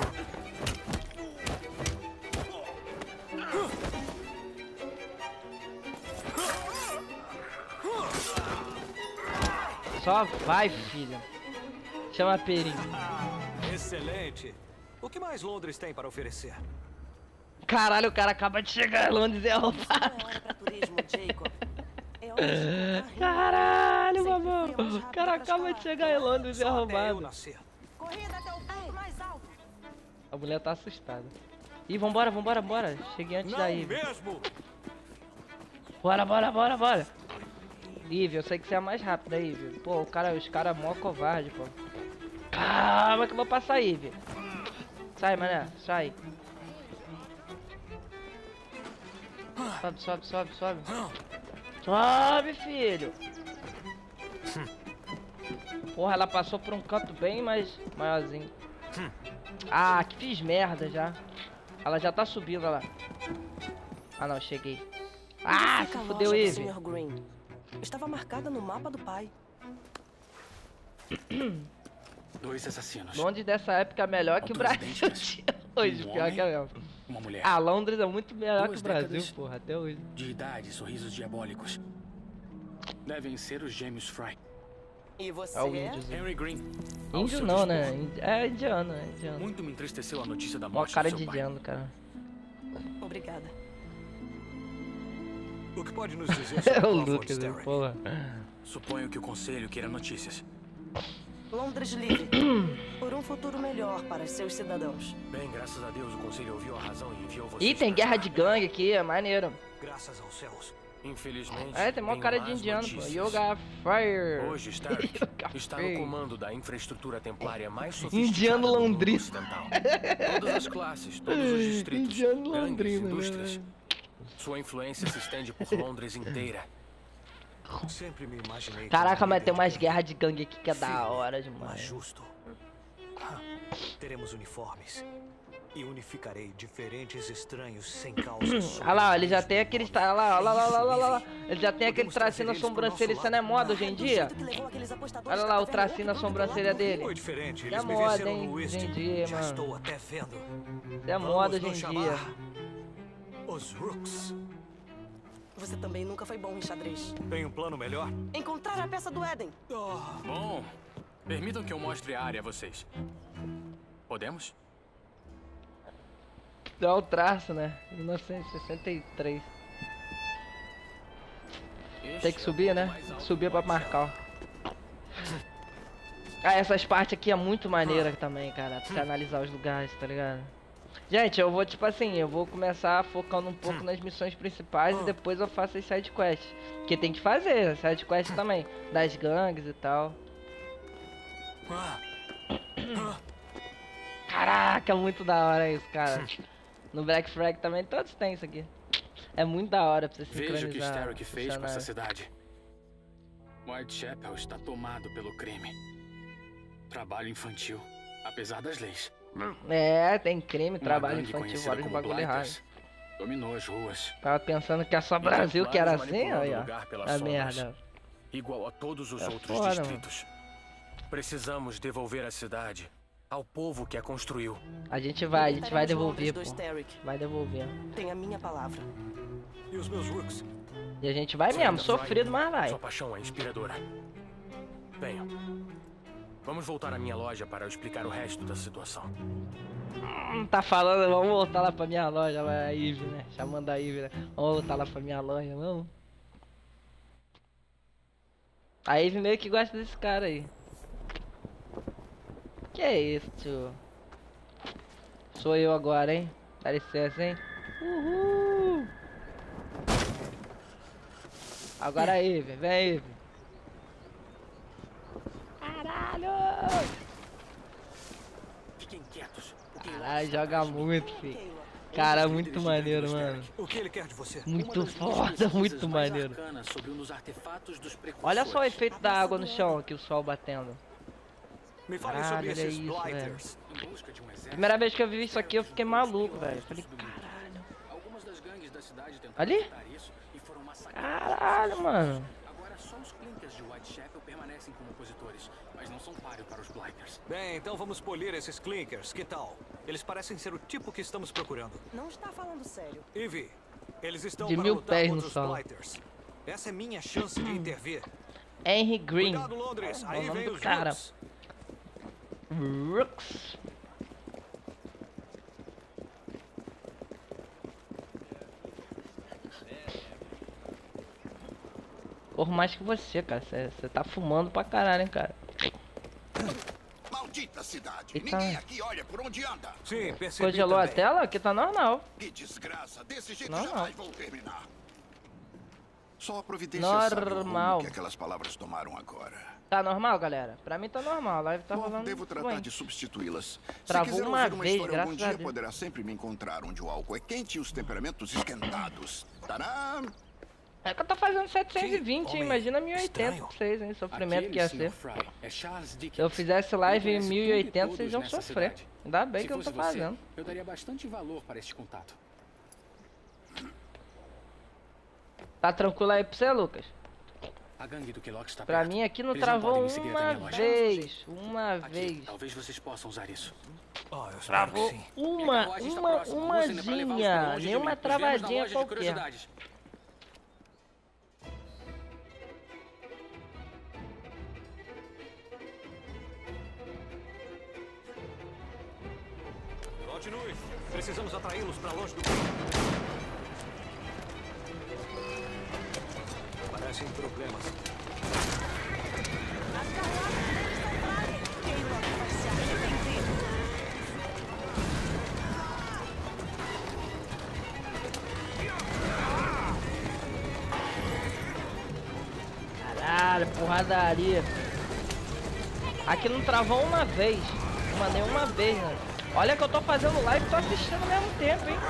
Só vai, filho. Chama a Perinho. Excelente. O que mais Londres tem para oferecer? Caralho, o cara acaba de chegar em Londres e é roubado. Caralho, mamão. O cara acaba de chegar em Londres e é roubado. Corrida até o ponto mais alto. A mulher tá assustada. Ih, vambora, vambora, bora. Cheguei antes da Ivy. Mesmo? Bora, bora, bora, bora. Ivy, eu sei que você é mais rápida, Ivy. Pô, o cara, os caras mó covarde, pô. Calma que eu vou passar, Ivy. Sai, mané, sai. Sobe, sobe, sobe, sobe. Sobe, filho. Porra, ela passou por um canto bem mais maiorzinho. Ah, que fiz merda já. Ela já tá subindo, olha lá. Ah, não, cheguei. Ah, se fudeu, Eve. senhor Green. Estava marcada no mapa do pai. Dois assassinos. Londres dessa época é melhor que o Brasil hoje, um pior homem, que é mesmo. Uma mulher. Ah, Londres é muito melhor Duas que o Brasil, décadas porra, até hoje. De idade, sorrisos diabólicos. Devem ser os gêmeos Fry. E você É o é? índio. Henry Green. Índio não, né? Indi- É indiano, é indiano. Muito me entristeceu a notícia da Mó morte cara do de seu pai. indiano, cara. Obrigada. O que pode nos dizer sobre É o Crawford Lucas, Sterling? porra. Suponho que o conselho queira notícias. Londres livre. Por um futuro melhor para seus cidadãos. Bem, graças a Deus o conselho ouviu a razão e enviou vocês. Ih, tem pra guerra cá. de gangue aqui, é maneiro. Graças aos céus. Infelizmente. É, tem mó tenho cara de más indiano, pô. notícias. Yoga Fire. Hoje, Stark está no Fire. comando da infraestrutura templária mais sofisticada Indiano do mundo londrino. ocidental. Todas as classes, todos os distritos, Indiano gangues, londrino, indústrias. né? Sua influência se estende por Londres inteira. Sempre me imaginei. Caraca, como um mas tem líder umas de guerras de gangue aqui que é da firme, hora mas demais. justo. Ah, teremos uniformes. E unificarei diferentes estranhos sem causa. Olha lá, ó, ele já tem aquele. Olha lá, olha lá, olha lá, olha lá. Ele já tem aquele tracinho na sobrancelha. Isso não é moda hoje em dia? Olha lá o tracinho na sobrancelha dele. Foi diferente, Isso é eles me moda, venceram hein? no Hoje West. em dia, Já mano. estou até vendo. Isso é moda hoje em Vamos nos dia. chamar Os Rooks. Você também nunca foi bom em xadrez. Tem um plano melhor? Encontrar a peça do Éden. Bom, permitam que eu mostre a área a vocês. Podemos? Dá o traço, né? mil novecentos e sessenta e três. Tem que subir, né? Subir pra marcar, ó. Ah, essas partes aqui é muito maneira também, cara. Pra você analisar os lugares, tá ligado? Gente, eu vou, tipo assim, eu vou começar focando um pouco nas missões principais e depois eu faço as sidequests. Porque tem que fazer, as sidequests também. Das gangues e tal. Caraca, muito da hora isso, cara. No Black Flag também todos têm isso aqui. É muito da hora pra você sincronizar. Veja o que Stark fez com essa funcionário. cidade. Whitechapel está tomado pelo crime. Trabalho infantil, apesar das leis. É, tem crime, Uma trabalho gangue infantil, conhecida vários como bagulho errado. Blighters dominou as ruas. Tava pensando que é só E Brasil que era Templários assim, manipulando aí, o ó. lugar pelas A sombras, merda. Igual a todos os É outros foda, distritos. Precisamos devolver a cidade ao povo que a construiu. A gente vai, a gente vai Libertaremos devolver, Londres pô. do Starrick. Vai devolver. Tem a minha palavra. E os meus Rooks? E a gente vai mesmo, sofrido, mas vai. Sua paixão é inspiradora. Venham. Vamos voltar à minha loja para eu explicar o resto da situação. Hum, tá falando, vamos voltar lá pra minha loja, lá, a Eve, né? Chamando a Eve, né? Vamos voltar lá pra minha loja, vamos. A Eve meio que gosta desse cara aí. Que é isso, tio? Sou eu agora, hein? Dá licença, hein? Uhul! Agora a Eve, vem Eve. Caralho! Fiquem quietos. Caralho, joga muito, filho. Cara, é muito maneiro, mano. O que ele quer de você? Muito foda, muito maneiro. Sobre um dos artefatos dos Olha só o efeito da água no chão aqui, o sol batendo. Me fale Caralho, sobre olha esses isso, Blighters. Primeira vez que eu vi isso aqui, eu fiquei maluco, velho. Falei, caralho. Algumas das gangues da cidade tentaram Ali? evitar isso e foram massacradas. Caralho, mano. Agora só os clinkers de Whitechapel permanecem como opositores, mas não são páreo para os Blighters. Bem, então vamos polir esses clinkers, que tal? Eles parecem ser o tipo que estamos procurando. Não está falando sério. Ivy, eles estão De para mil lutar pés no contra os solo. Blighters. Essa é minha chance de intervir. Henry Green. Cuidado, Londres. É Aí o nome vem do os cara. Rooks. Rooks. Corro mais que você, cara. Você tá fumando pra caralho, hein, cara. Maldita cidade. Eita. Ninguém aqui olha por onde anda. Sim, percebi Congelou a também. tela? Aqui tá normal. Que desgraça. Desse jeito Não, jamais não. vou terminar. Só a providência sabe o Normal. rumo que aquelas palavras tomaram agora. Tá normal, galera? Pra mim tá normal. A live tá Bom, rolando. devo tratar fluente. de substituí-las. Se Travou quiser uma ouvir uma vez, história algum graças a dia, Deus. poderá sempre me encontrar onde o álcool é quente e os temperamentos esquentados. Tadã! É que eu tô fazendo setecentos e vinte, hein? Imagina mil e oitenta pra vocês, hein? Sofrimento que ia ser. Se eu fizesse live em mil e oitenta, vocês iam sofrer. Ainda bem que eu não tô fazendo. Eu daria bastante valor para este contato. Tá tranquilo aí pra você, Lucas? A gangue do Keylock está pra perto. mim aqui não Eles travou não podem me uma vez. Uma Aqui, vez. Talvez vocês possam usar isso. Oh, eu Travou que sim. uma, uma, umazinha. Nenhuma travadinha qualquer. Continue. Precisamos atraí-los para longe do... Parecem problemas. As carruagens deles são Frye. Keylock vai se arrepender. Caralho, porradaria. Aqui não travou uma vez. Uma nenhuma vez, né? Olha que eu tô fazendo live e tô assistindo ao mesmo tempo, hein?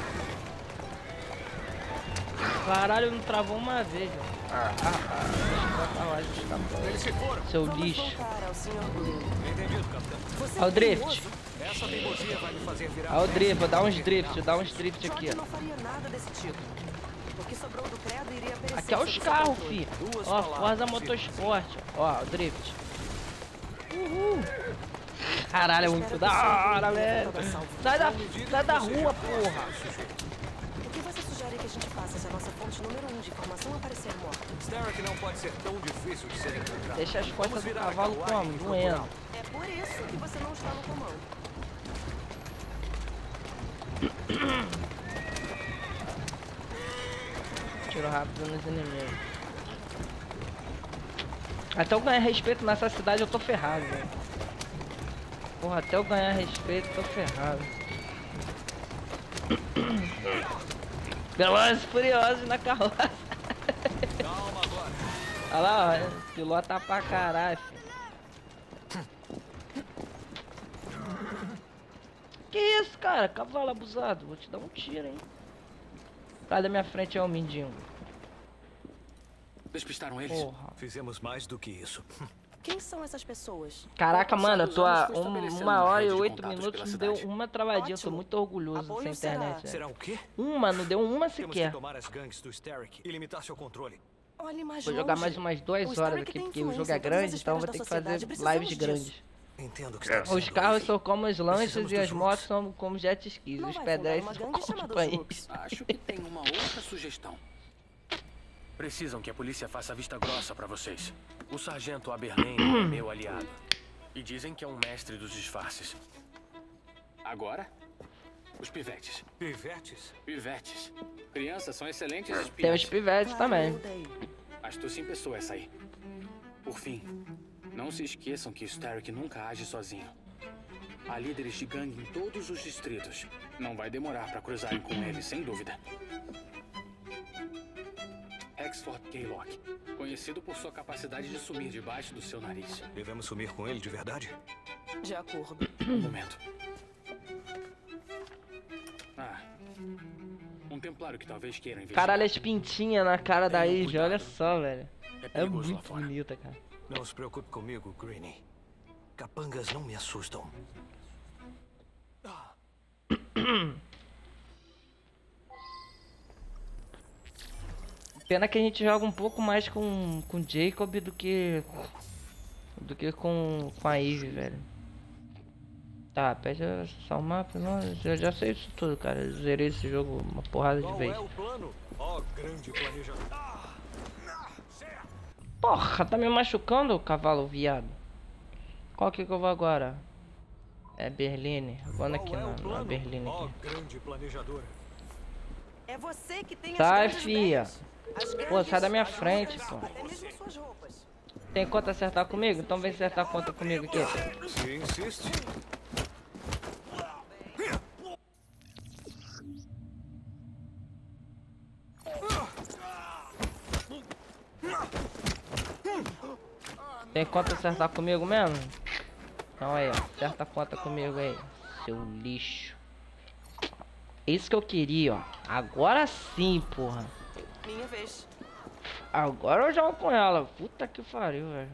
Caralho, não travou uma vez, ó. Ah, ah, ah. Eles se foram. Seu lixo. Entendido, capitão. Olha o drift. Essa teimosia vai me fazer virar. Olha o drift, vou dar uns drift, vou dar uns drift aqui, Não faria nada desse tipo. O que sobrou do credo iria perecer. aqui é os carros, fi. Ó, Forza Motorsport. Ó, o drift. Uhul. Caralho, é muito da hora, velho. Sai da, sai da rua, porra. O que você sugere que a gente faça se a nossa fonte número um de informação aparecer morta? Starrick não pode ser tão difícil de ser encontrado. Deixa as costas do cavalo como? Doendo. É por isso que você não está no comando. Tiro rápido nos inimigos. Até eu ganhar respeito nessa cidade eu tô ferrado, velho. Porra, até eu ganhar respeito eu tô ferrado. Velozes e Furiosos na carroça. Calma agora. Olha lá, ó. Pilota pra caralho, filho. Que isso, cara? Cavalo abusado. Vou te dar um tiro, hein. Sai da minha frente é o mindinho. Despistaram eles? Porra. Fizemos mais do que isso. Quem são essas pessoas? Caraca, mano, eu tô há um, uma hora e oito minutos, não deu uma travadinha. Eu tô muito orgulhoso dessa internet. Será? Será o quê? Uma, não deu uma Temos sequer. que tomar as gangues do Starrick e limitar seu controle. Olhe mais Vou jogar longe. mais umas duas horas aqui, porque o jogo é grande, então vou ter que fazer lives grandes. Entendo que está Os carros são como os lanches e as motos são como jet skis. Os pedestres são como companhias. Acho que tem uma outra sugestão. Precisam que a polícia faça vista grossa pra vocês. O sargento Aberlane é meu aliado. E dizem que é um mestre dos disfarces. Agora, os pivetes. Pivetes? Pivetes. Crianças são excelentes espiões. Tem os pivetes também. Astúcia em pessoa essa aí. Por fim, não se esqueçam que Starrick nunca age sozinho. Há líderes de gangue em todos os distritos. Não vai demorar pra cruzarem com ele, sem dúvida. Hexford Keylock, conhecido por sua capacidade de sumir debaixo do seu nariz. Devemos sumir com ele de verdade? De acordo. Um momento. Ah, um templário que talvez queira investigar. Caralho, as pintinhas na cara da Ivy, olha só, velho. É muito bonita, cara. Não se preocupe comigo, Greenie. Capangas não me assustam. Pena que a gente joga um pouco mais com com Jacob do que do que com com a Ivy, velho. Tá, pede só o mapa, não, eu já sei isso tudo, cara. Eu zerei esse jogo uma porrada de vez. Qual é o plano? Ó, grande planejamento. Porra, tá me machucando, cavalo viado. Qual que que eu vou agora? É Berline. Vou aqui na, na Berline Ó, aqui. grande planejadora. É você que tem Sai, as fia. Pô, sai da minha frente, pô. até mesmo suas roupas. Tem conta acertar comigo? Então vem acertar a conta comigo aqui. Se insiste. Tem conta acertar comigo mesmo? Então aí, ó. Acerta a conta comigo aí. Seu lixo. Isso que eu queria, ó. Agora sim, porra. Minha vez. Agora eu jogo com ela. Puta que pariu, velho.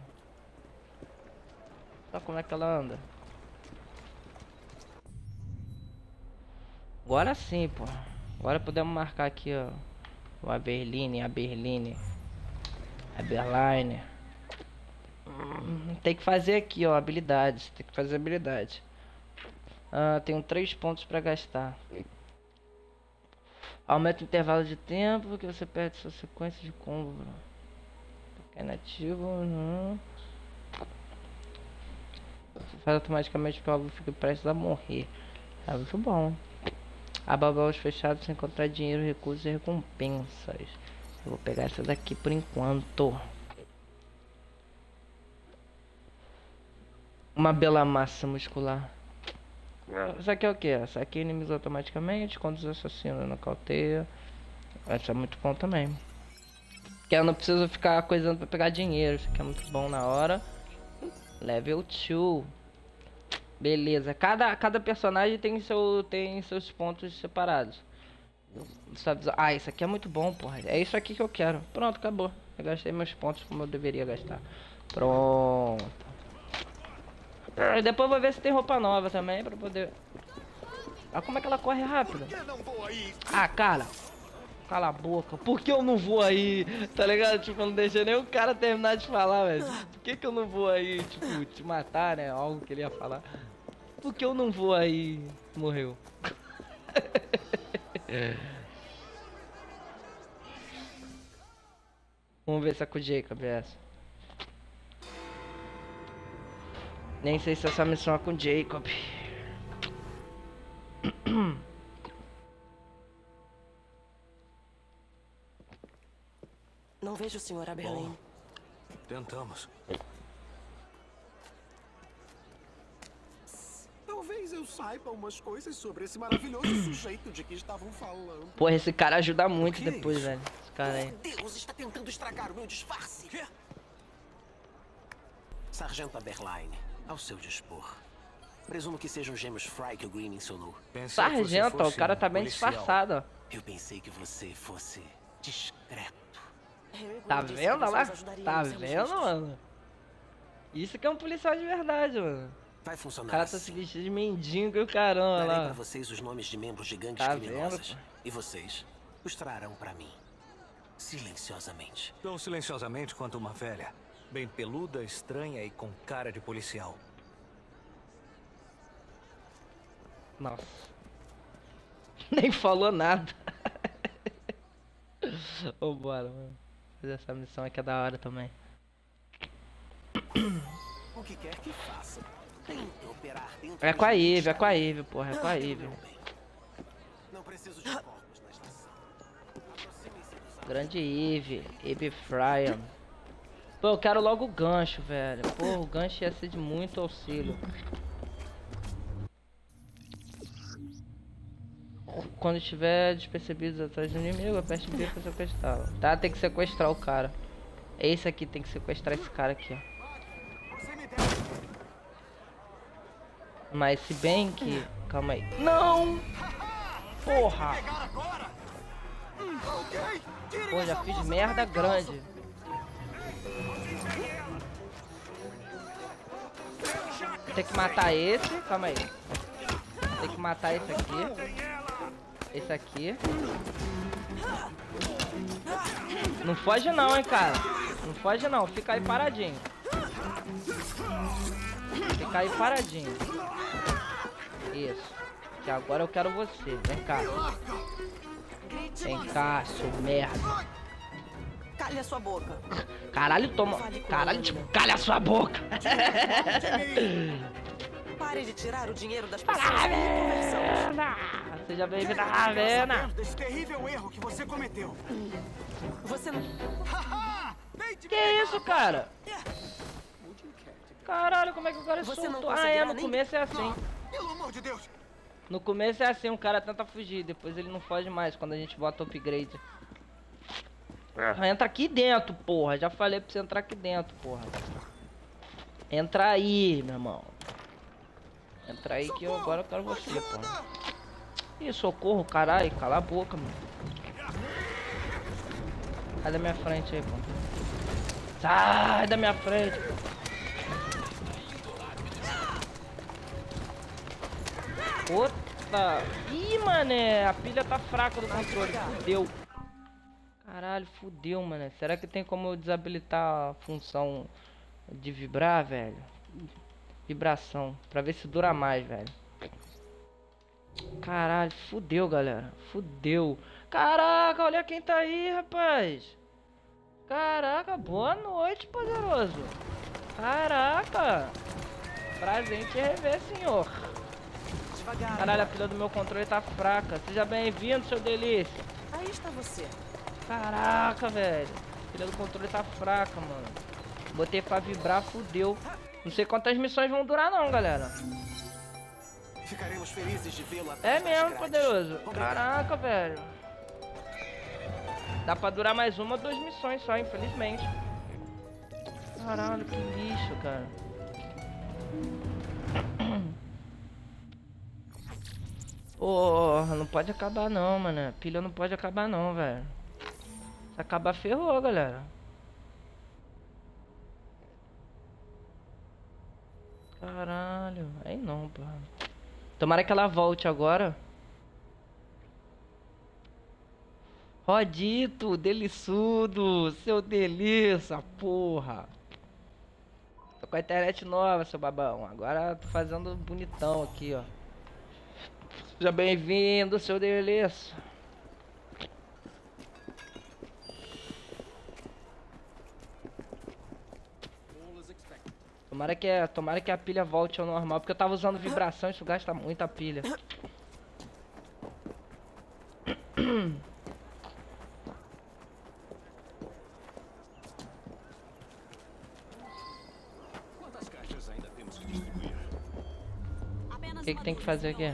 Olha como é que ela anda. Agora sim, pô. Agora podemos marcar aqui, ó. O Aberline, a Berline. A Berline. Hum, tem que fazer aqui, ó, habilidades. Tem que fazer habilidade. Ah, tenho três pontos pra gastar. Aumenta o intervalo de tempo que você perde sua sequência de combo. É nativo, não. Você faz automaticamente que o alvo fique prestes a morrer. É muito bom. Aba baús fechados sem encontrar dinheiro, recursos e recompensas. Eu vou pegar essa daqui por enquanto. Uma bela massa muscular. Isso aqui é o que? Essa aqui inimiza automaticamente quando os assassinos nocauteia. Essa é muito bom também. Que eu não preciso ficar coisando pra pegar dinheiro. Isso aqui é muito bom na hora. Level dois. Beleza. Cada, cada personagem tem, seu, tem seus pontos separados. Ah, isso aqui é muito bom, porra. É isso aqui que eu quero. Pronto, acabou. Eu gastei meus pontos como eu deveria gastar. Pronto. Depois eu vou ver se tem roupa nova também pra poder... Olha como é que ela corre rápido. Ah, cara. Cala a boca. Por que eu não vou aí? Tá ligado? Tipo, eu não deixei nem o cara terminar de falar, velho. Por que que eu não vou aí, tipo, te matar, né? Algo que ele ia falar. Por que eu não vou aí? Morreu. Vamos ver se é com o Jacob essa. Nem sei se essa missão é com o Jacob. Não vejo o senhor Aberline. Tentamos. Talvez eu saiba umas coisas sobre esse maravilhoso sujeito de que estavam falando. Porra, esse cara ajuda muito depois, é velho. Esse cara aí. Deus, está tentando estragar o meu disfarce. Quê? Sargento Aberline, ao seu dispor. Presumo que sejam os gêmeos Fry que o Green mencionou. Sargento, o cara tá bem disfarçado, ó. Eu pensei que você fosse discreto. Tá vendo lá? Tá vendo, mano? Isso que é um policial de verdade, mano. Vai funcionar. O cara tá se vestindo de mendigo e o caramba Darei lá. pra vocês os nomes de membros de gangues tá criminosas. Vendo, e vocês os trarão pra mim. Silenciosamente. Tão silenciosamente quanto uma velha. Bem peluda, estranha e com cara de policial. Nossa. Nem falou nada. Vambora, mano. Fazer essa missão aqui é da hora também. O que quer que faça? Tente operar dentro É com a Eve, é com a Eve, porra, é com a Eve. Não preciso de corpos na estação. Grande Eve, Eve Fryan. Pô, eu quero logo o gancho, velho. Pô, o gancho ia ser de muito auxílio. Quando estiver despercebido atrás do inimigo, aperte B pra sequestrá-lo. Tá, tem que sequestrar o cara. Esse aqui tem que sequestrar esse cara aqui, ó. Mas se bem que... Calma aí. Não! Porra! Pô, já fiz merda grande. Tem que matar esse. Calma aí. Tem que matar esse aqui. Esse aqui. Não foge não, hein, cara. Não foge não. Fica aí paradinho. Fica aí paradinho. Isso. Que agora eu quero você. Vem cá. Vem cá, seu merda. Calhe a sua boca. Caralho, toma. Caralho, tipo, calha a sua boca. Pare de tirar o dinheiro das pessoas e conversamos. Seja bem-vindo à Ravena. Desse terrível erro que você cometeu. Você não... Que isso, cara? Caralho, como é que o cara soltou? Ah, é, no começo é assim. Pelo amor de Deus. No começo é assim, um cara tenta fugir, depois ele não foge mais quando a gente bota upgrade. Entra aqui dentro, porra. Já falei pra você entrar aqui dentro, porra. Entra aí, meu irmão. Entra aí que eu agora eu quero você, porra. Ih, socorro, caralho. Cala a boca, mano. Sai da minha frente aí, pô. Sai da minha frente. Puta. Ih, mané. A pilha tá fraca do controle. Fudeu. Caralho, fudeu, mané. Será que tem como eu desabilitar a função de vibrar, velho? Vibração. Pra ver se dura mais, velho. Caralho, fudeu, galera. Fudeu. Caraca, olha quem tá aí, rapaz. Caraca, boa noite, poderoso. Caraca. Prazer em te rever, senhor. Caralho, a pilha do meu controle tá fraca. Seja bem-vindo, seu delícia. Aí está você. Caraca, velho. A pilha do controle tá fraca, mano. Botei pra vibrar, fudeu. Não sei quantas missões vão durar não, galera. Ficaremos felizes de vê-lo até É mesmo, poderoso. Caraca, velho. Dá pra durar mais uma ou duas missões só, infelizmente. Caralho, que lixo, cara. Porra, não pode acabar não, mano. A pilha não pode acabar não, velho. Se acabar, ferrou, galera. Caralho, aí não, porra. Tomara que ela volte agora. Rodito, deliçudo, seu delícia, porra. Tô com a internet nova, seu babão. Agora tô fazendo bonitão aqui, ó. Seja bem-vindo, seu delícia. Tomara que, tomara que a pilha volte ao normal, porque eu tava usando vibração, isso gasta muita pilha. Quantas caixas ainda temos que distribuir? O que que tem que fazer aqui?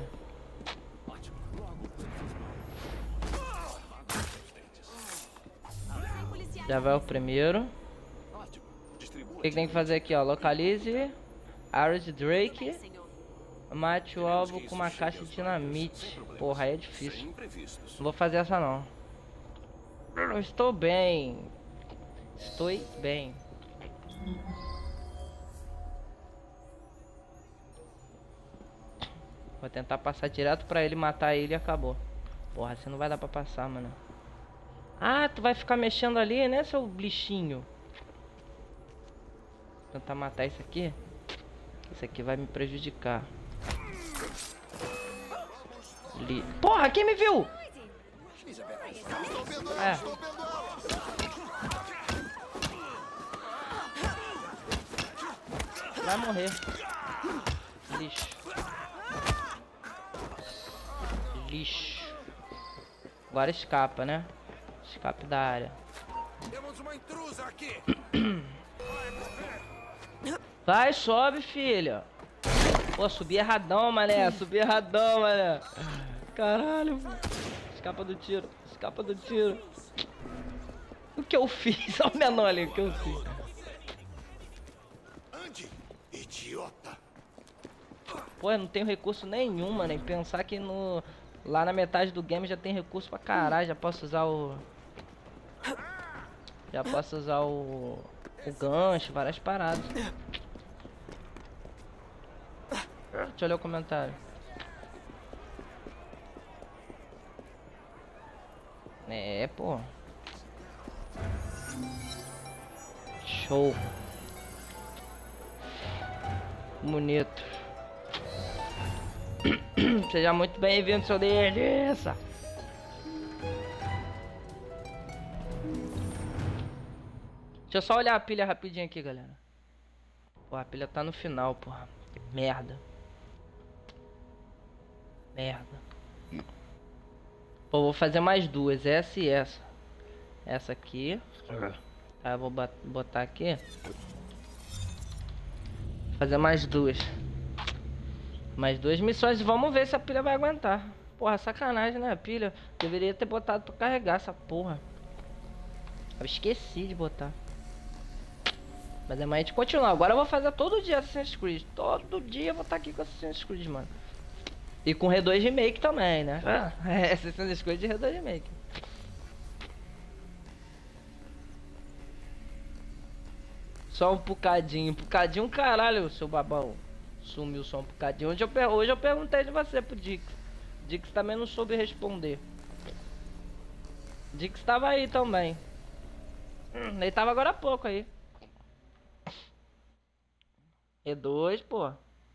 Já vai o primeiro. O que, que tem que fazer aqui, ó? Localize Ares Drake. Mate o alvo com uma caixa de dinamite. Porra, aí é difícil. Não vou fazer essa não. Eu estou bem. Estou bem. Vou tentar passar direto pra ele, matar ele e acabou. Porra, assim não vai dar pra passar, mano. Ah, tu vai ficar mexendo ali, né, seu bichinho? Vou tentar matar isso aqui. Isso aqui vai me prejudicar. Ali. Porra, quem me viu? É. Vai morrer. Lixo. Lixo. Agora escapa, né? Escape da área. Temos uma intrusa aqui. Vai, sobe, filha. Pô, subi erradão, mané. Subi erradão, mané. Caralho. Escapa do tiro. Escapa do tiro. O que eu fiz? Olha o menor ali, o que eu fiz. Ande, idiota. Pô, eu não tenho recurso nenhum, mano. E pensar que no... lá na metade do game já tem recurso pra caralho. Já posso usar o... Já posso usar o... O gancho, várias paradas. Deixa eu ler o comentário. É, pô. Show. Bonito. Seja muito bem-vindo, seu delícia. Deixa eu só olhar a pilha rapidinho aqui, galera. Pô, a pilha tá no final, porra. Merda. Merda. Pô, vou fazer mais duas, essa e essa. Essa aqui. Tá, eu vou botar aqui. Fazer mais duas. Mais duas missões. Vamos ver se a pilha vai aguentar. Porra, sacanagem, né? A pilha. Deveria ter botado pra carregar essa porra. Eu esqueci de botar. Mas é mais de continuar. Agora eu vou fazer todo dia Assassin's Creed. Todo dia eu vou estar aqui com Assassin's Creed, mano. E com R dois Remake também, né? É, Assassin's Creed e R dois Remake. Só um pucadinho. Pucadinho, caralho, seu babão. Sumiu só um pucadinho. Hoje eu, per... Hoje eu perguntei de você pro Dix. Dix também não soube responder. Dix tava aí também. Hum, ele tava agora há pouco aí. E dois, pô.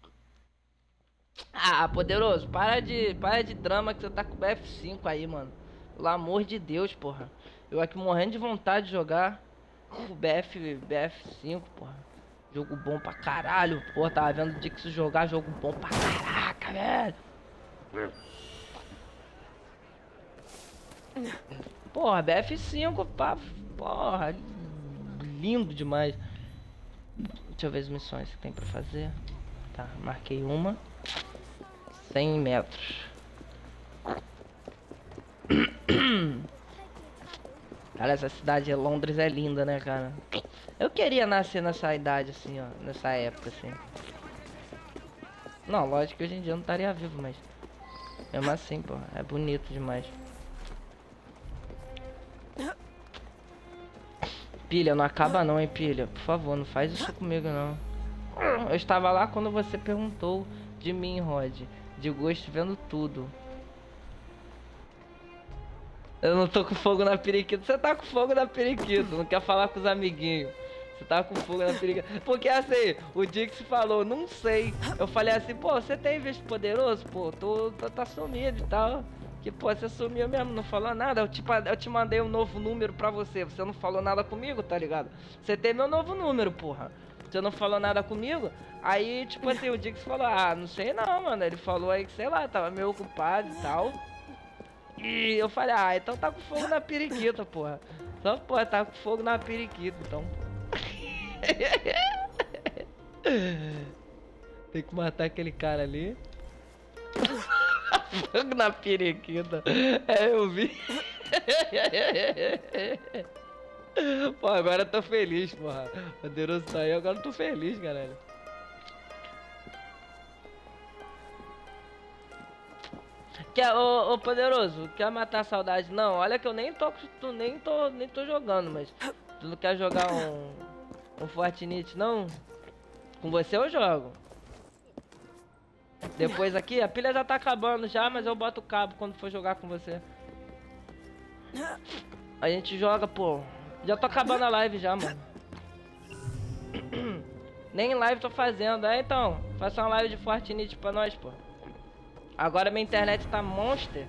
Ah, poderoso, para de, para de drama que você tá com o B F cinco aí, mano. Pelo amor de Deus, porra. Eu aqui morrendo de vontade de jogar o B F, B F cinco, porra. Jogo bom pra caralho, porra. Tava vendo o Dix jogar jogo bom pra caraca, velho. Porra, B F cinco, pá, porra. Lindo demais. Deixa eu ver as missões que tem pra fazer. Tá, marquei uma. cem metros. Cara, essa cidade de Londres é linda, né, cara? Eu queria nascer nessa idade, assim, ó. Nessa época, assim. Não, lógico que hoje em dia eu não estaria vivo, mas... mesmo assim, pô, é bonito demais. Pilha, não acaba não, hein, Pilha. Por favor, não faz isso comigo, não. Eu estava lá quando você perguntou de mim, Rod. De gosto vendo tudo. Eu não tô com fogo na periquita. Você tá com fogo na periquita. Não quer falar com os amiguinhos. Você tá com fogo na periquita. Porque assim, o Dix falou, não sei. Eu falei assim, pô, você tem visto poderoso? Pô, tô, tô, tá sumido e tal. Que, pô, você sumiu mesmo, não falou nada. Eu te, eu te mandei um novo número pra você. Você não falou nada comigo, tá ligado? Você tem meu novo número, porra. Você não falou nada comigo. Aí, tipo assim, o Dix falou, ah, não sei não, mano. Ele falou aí que, sei lá, tava meio ocupado e tal. E eu falei, ah, então tá com fogo na periquita, porra. Então, porra, tá com fogo na periquita, então. Tem que matar aquele cara ali. Fogo na periquita. É, eu vi. Pô, agora eu tô feliz, porra. O poderoso saiu, agora eu tô feliz, galera. Quer, ô, ô poderoso, quer matar a saudade? Não, olha que eu nem tô, nem tô, nem tô jogando, mas tu não quer jogar um, um Fortnite, não? Com você eu jogo. Depois aqui, a pilha já tá acabando já, mas eu boto o cabo quando for jogar com você. A gente joga, pô. Já tô acabando a live já, mano. Nem live tô fazendo, é então. Faça uma live de Fortnite pra nós, pô. Agora minha internet tá monster.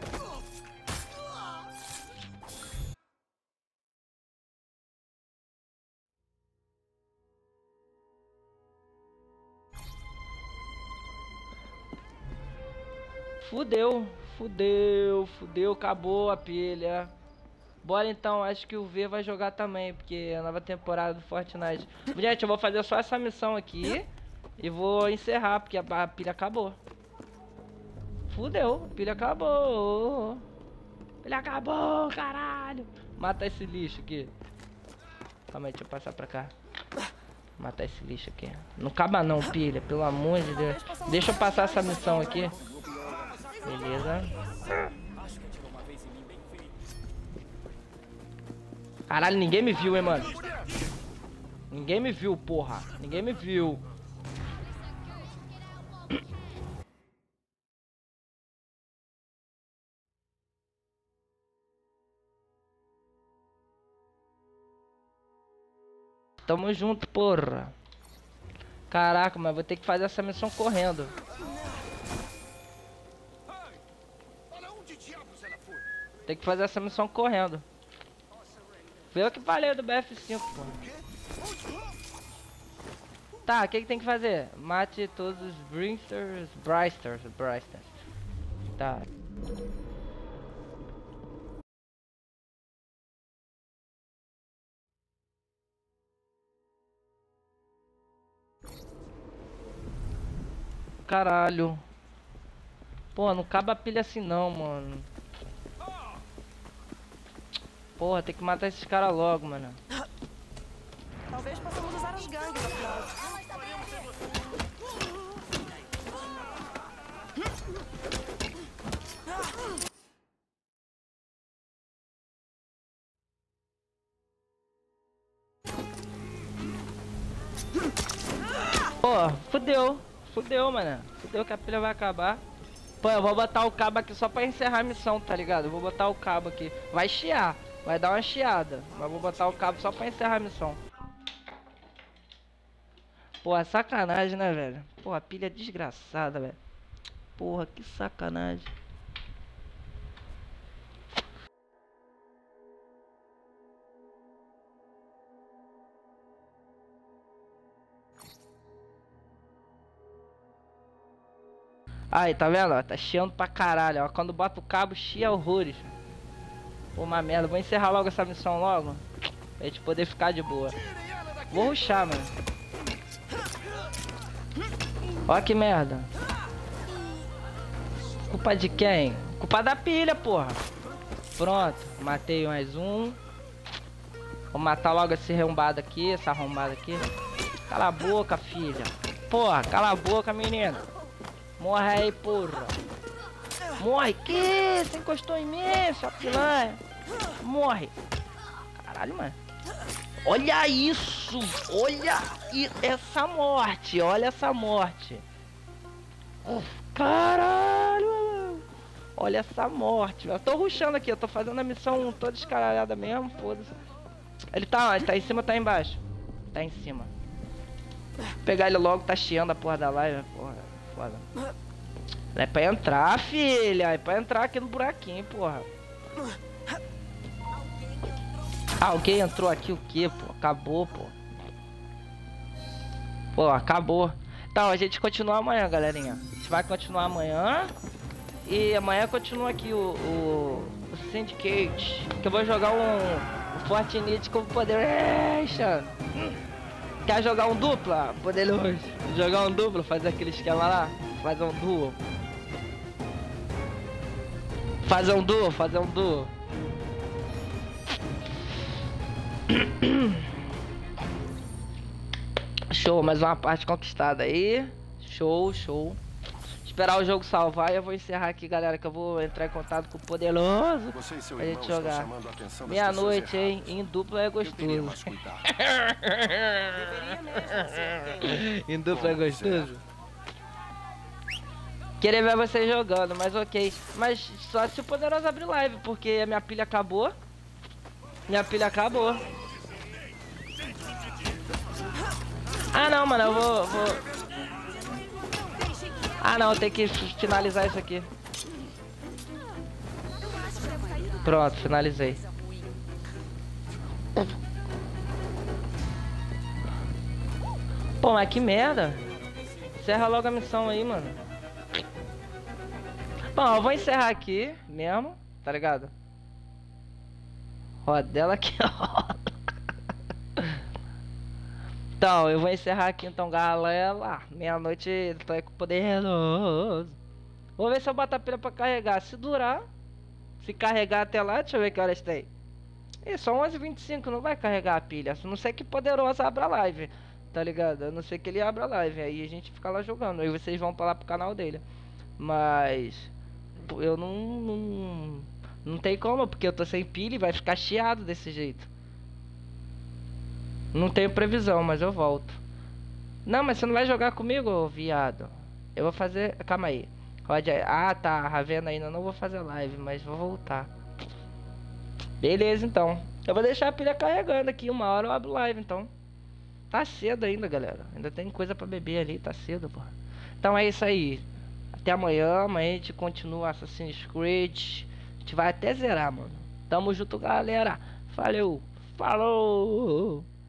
Fudeu, fudeu, fudeu, acabou a pilha. Bora então, acho que o V vai jogar também, porque é a nova temporada do Fortnite. Gente, eu vou fazer só essa missão aqui e vou encerrar, porque a pilha acabou. Fudeu, a pilha acabou. Pilha acabou, caralho. Mata esse lixo aqui. Calma aí, deixa eu passar pra cá. Matar esse lixo aqui. Não acaba não, pilha, pelo amor de Deus. Deixa eu passar essa missão aqui. Beleza. Caralho, ninguém me viu, hein, mano. Ninguém me viu, porra. Ninguém me viu. Tamo junto, porra. Caraca, mas vou ter que fazer essa missão correndo. Tem que fazer essa missão correndo. Foi eu que falei do B F cinco, porra. Tá, o que, que tem que fazer? Mate todos os Bristers, Bristers, Bristers. Tá. Caralho. Pô, não acaba a pilha assim não, mano. Porra, tem que matar esses caras logo, mano. Talvez possamos usar as gangues, afinal. Pô, fudeu. Fudeu, mano. Fudeu que a pilha vai acabar. Pô, eu vou botar o cabo aqui só pra encerrar a missão, tá ligado? Eu vou botar o cabo aqui. Vai chiar. Vai dar uma chiada. Mas vou botar o cabo só pra encerrar a missão. Porra, sacanagem, né, velho? Porra, a pilha é desgraçada, velho. Porra, que sacanagem. Aí, tá vendo? Ó, tá chiando pra caralho, ó. Quando bota o cabo, chia horrores. Pô, uma merda. Vou encerrar logo essa missão logo. Pra gente poder ficar de boa. Vou rushar, mano. Ó que merda. Culpa de quem? Culpa da pilha, porra. Pronto. Matei mais um. Vou matar logo esse arrombado aqui. Essa arrombada aqui. Cala a boca, filha. Porra, cala a boca, menina. Morre aí, porra. Morre. Que? Você encostou em mim, sua pilanha. Morre. Caralho, mano. Olha isso. Olha essa morte. Olha essa morte. Caralho. Olha essa morte. Eu tô rushando aqui. Eu tô fazendo a missão toda escaralhada mesmo. Foda-se. Ele tá onde? Tá em cima ou tá embaixo? Tá em cima. Vou pegar ele logo. Tá chiando a porra da live. Porra. Foda. É pra entrar, filha. É pra entrar aqui no buraquinho, porra. Ah, alguém entrou aqui o quê, pô? Acabou, pô. Pô, acabou. Então, a gente continua amanhã, galerinha. A gente vai continuar amanhã. E amanhã continua aqui o, o, o Syndicate. Que eu vou jogar um, um Fortnite com Poderation. Quer jogar um dupla? Poderoso. Jogar um duplo, fazer aquele esquema lá. Fazer um duo. Fazer um duo, fazer um duo. Show, mais uma parte conquistada aí. Show, show. Esperar o jogo salvar e eu vou encerrar aqui, galera, que eu vou entrar em contato com o Poderoso pra gente jogar. Meia-noite, hein? Em dupla é gostoso. Em dupla é gostoso. Queria ver vocês jogando, mas ok. Mas só se o Poderoso abrir live, porque a minha pilha acabou. Minha pilha acabou. Ah não, mano, eu vou... vou... Ah não, tem que finalizar isso aqui. Pronto, finalizei. Pô, mas que merda. Encerra logo a missão aí, mano. Bom, eu vou encerrar aqui mesmo, tá ligado? Rodela aqui, ó. Então, eu vou encerrar aqui então, galera. Meia-noite, tô aí com o Poderoso. Vou ver se eu boto a pilha pra carregar. Se durar, se carregar até lá, deixa eu ver que horas tem. Ih, só onze e vinte e cinco, não vai carregar a pilha. A não ser que Poderoso abra a live, tá ligado? A não ser que ele abra a live, aí a gente fica lá jogando. Aí vocês vão pra lá pro canal dele. Mas eu não... Não, não tem como, porque eu tô sem pilha e vai ficar chiado desse jeito. Não tenho previsão, mas eu volto. Não, mas você não vai jogar comigo, viado? Eu vou fazer... Calma aí. Rode aí. Ah, tá. Ravena ainda. Não vou fazer live, mas vou voltar. Beleza, então. Eu vou deixar a pilha carregando aqui. Uma hora eu abro live, então. Tá cedo ainda, galera. Ainda tem coisa pra beber ali. Tá cedo, pô. Então é isso aí. Até amanhã. Amanhã a gente continua Assassin's Creed. A gente vai até zerar, mano. Tamo junto, galera. Valeu. Falou.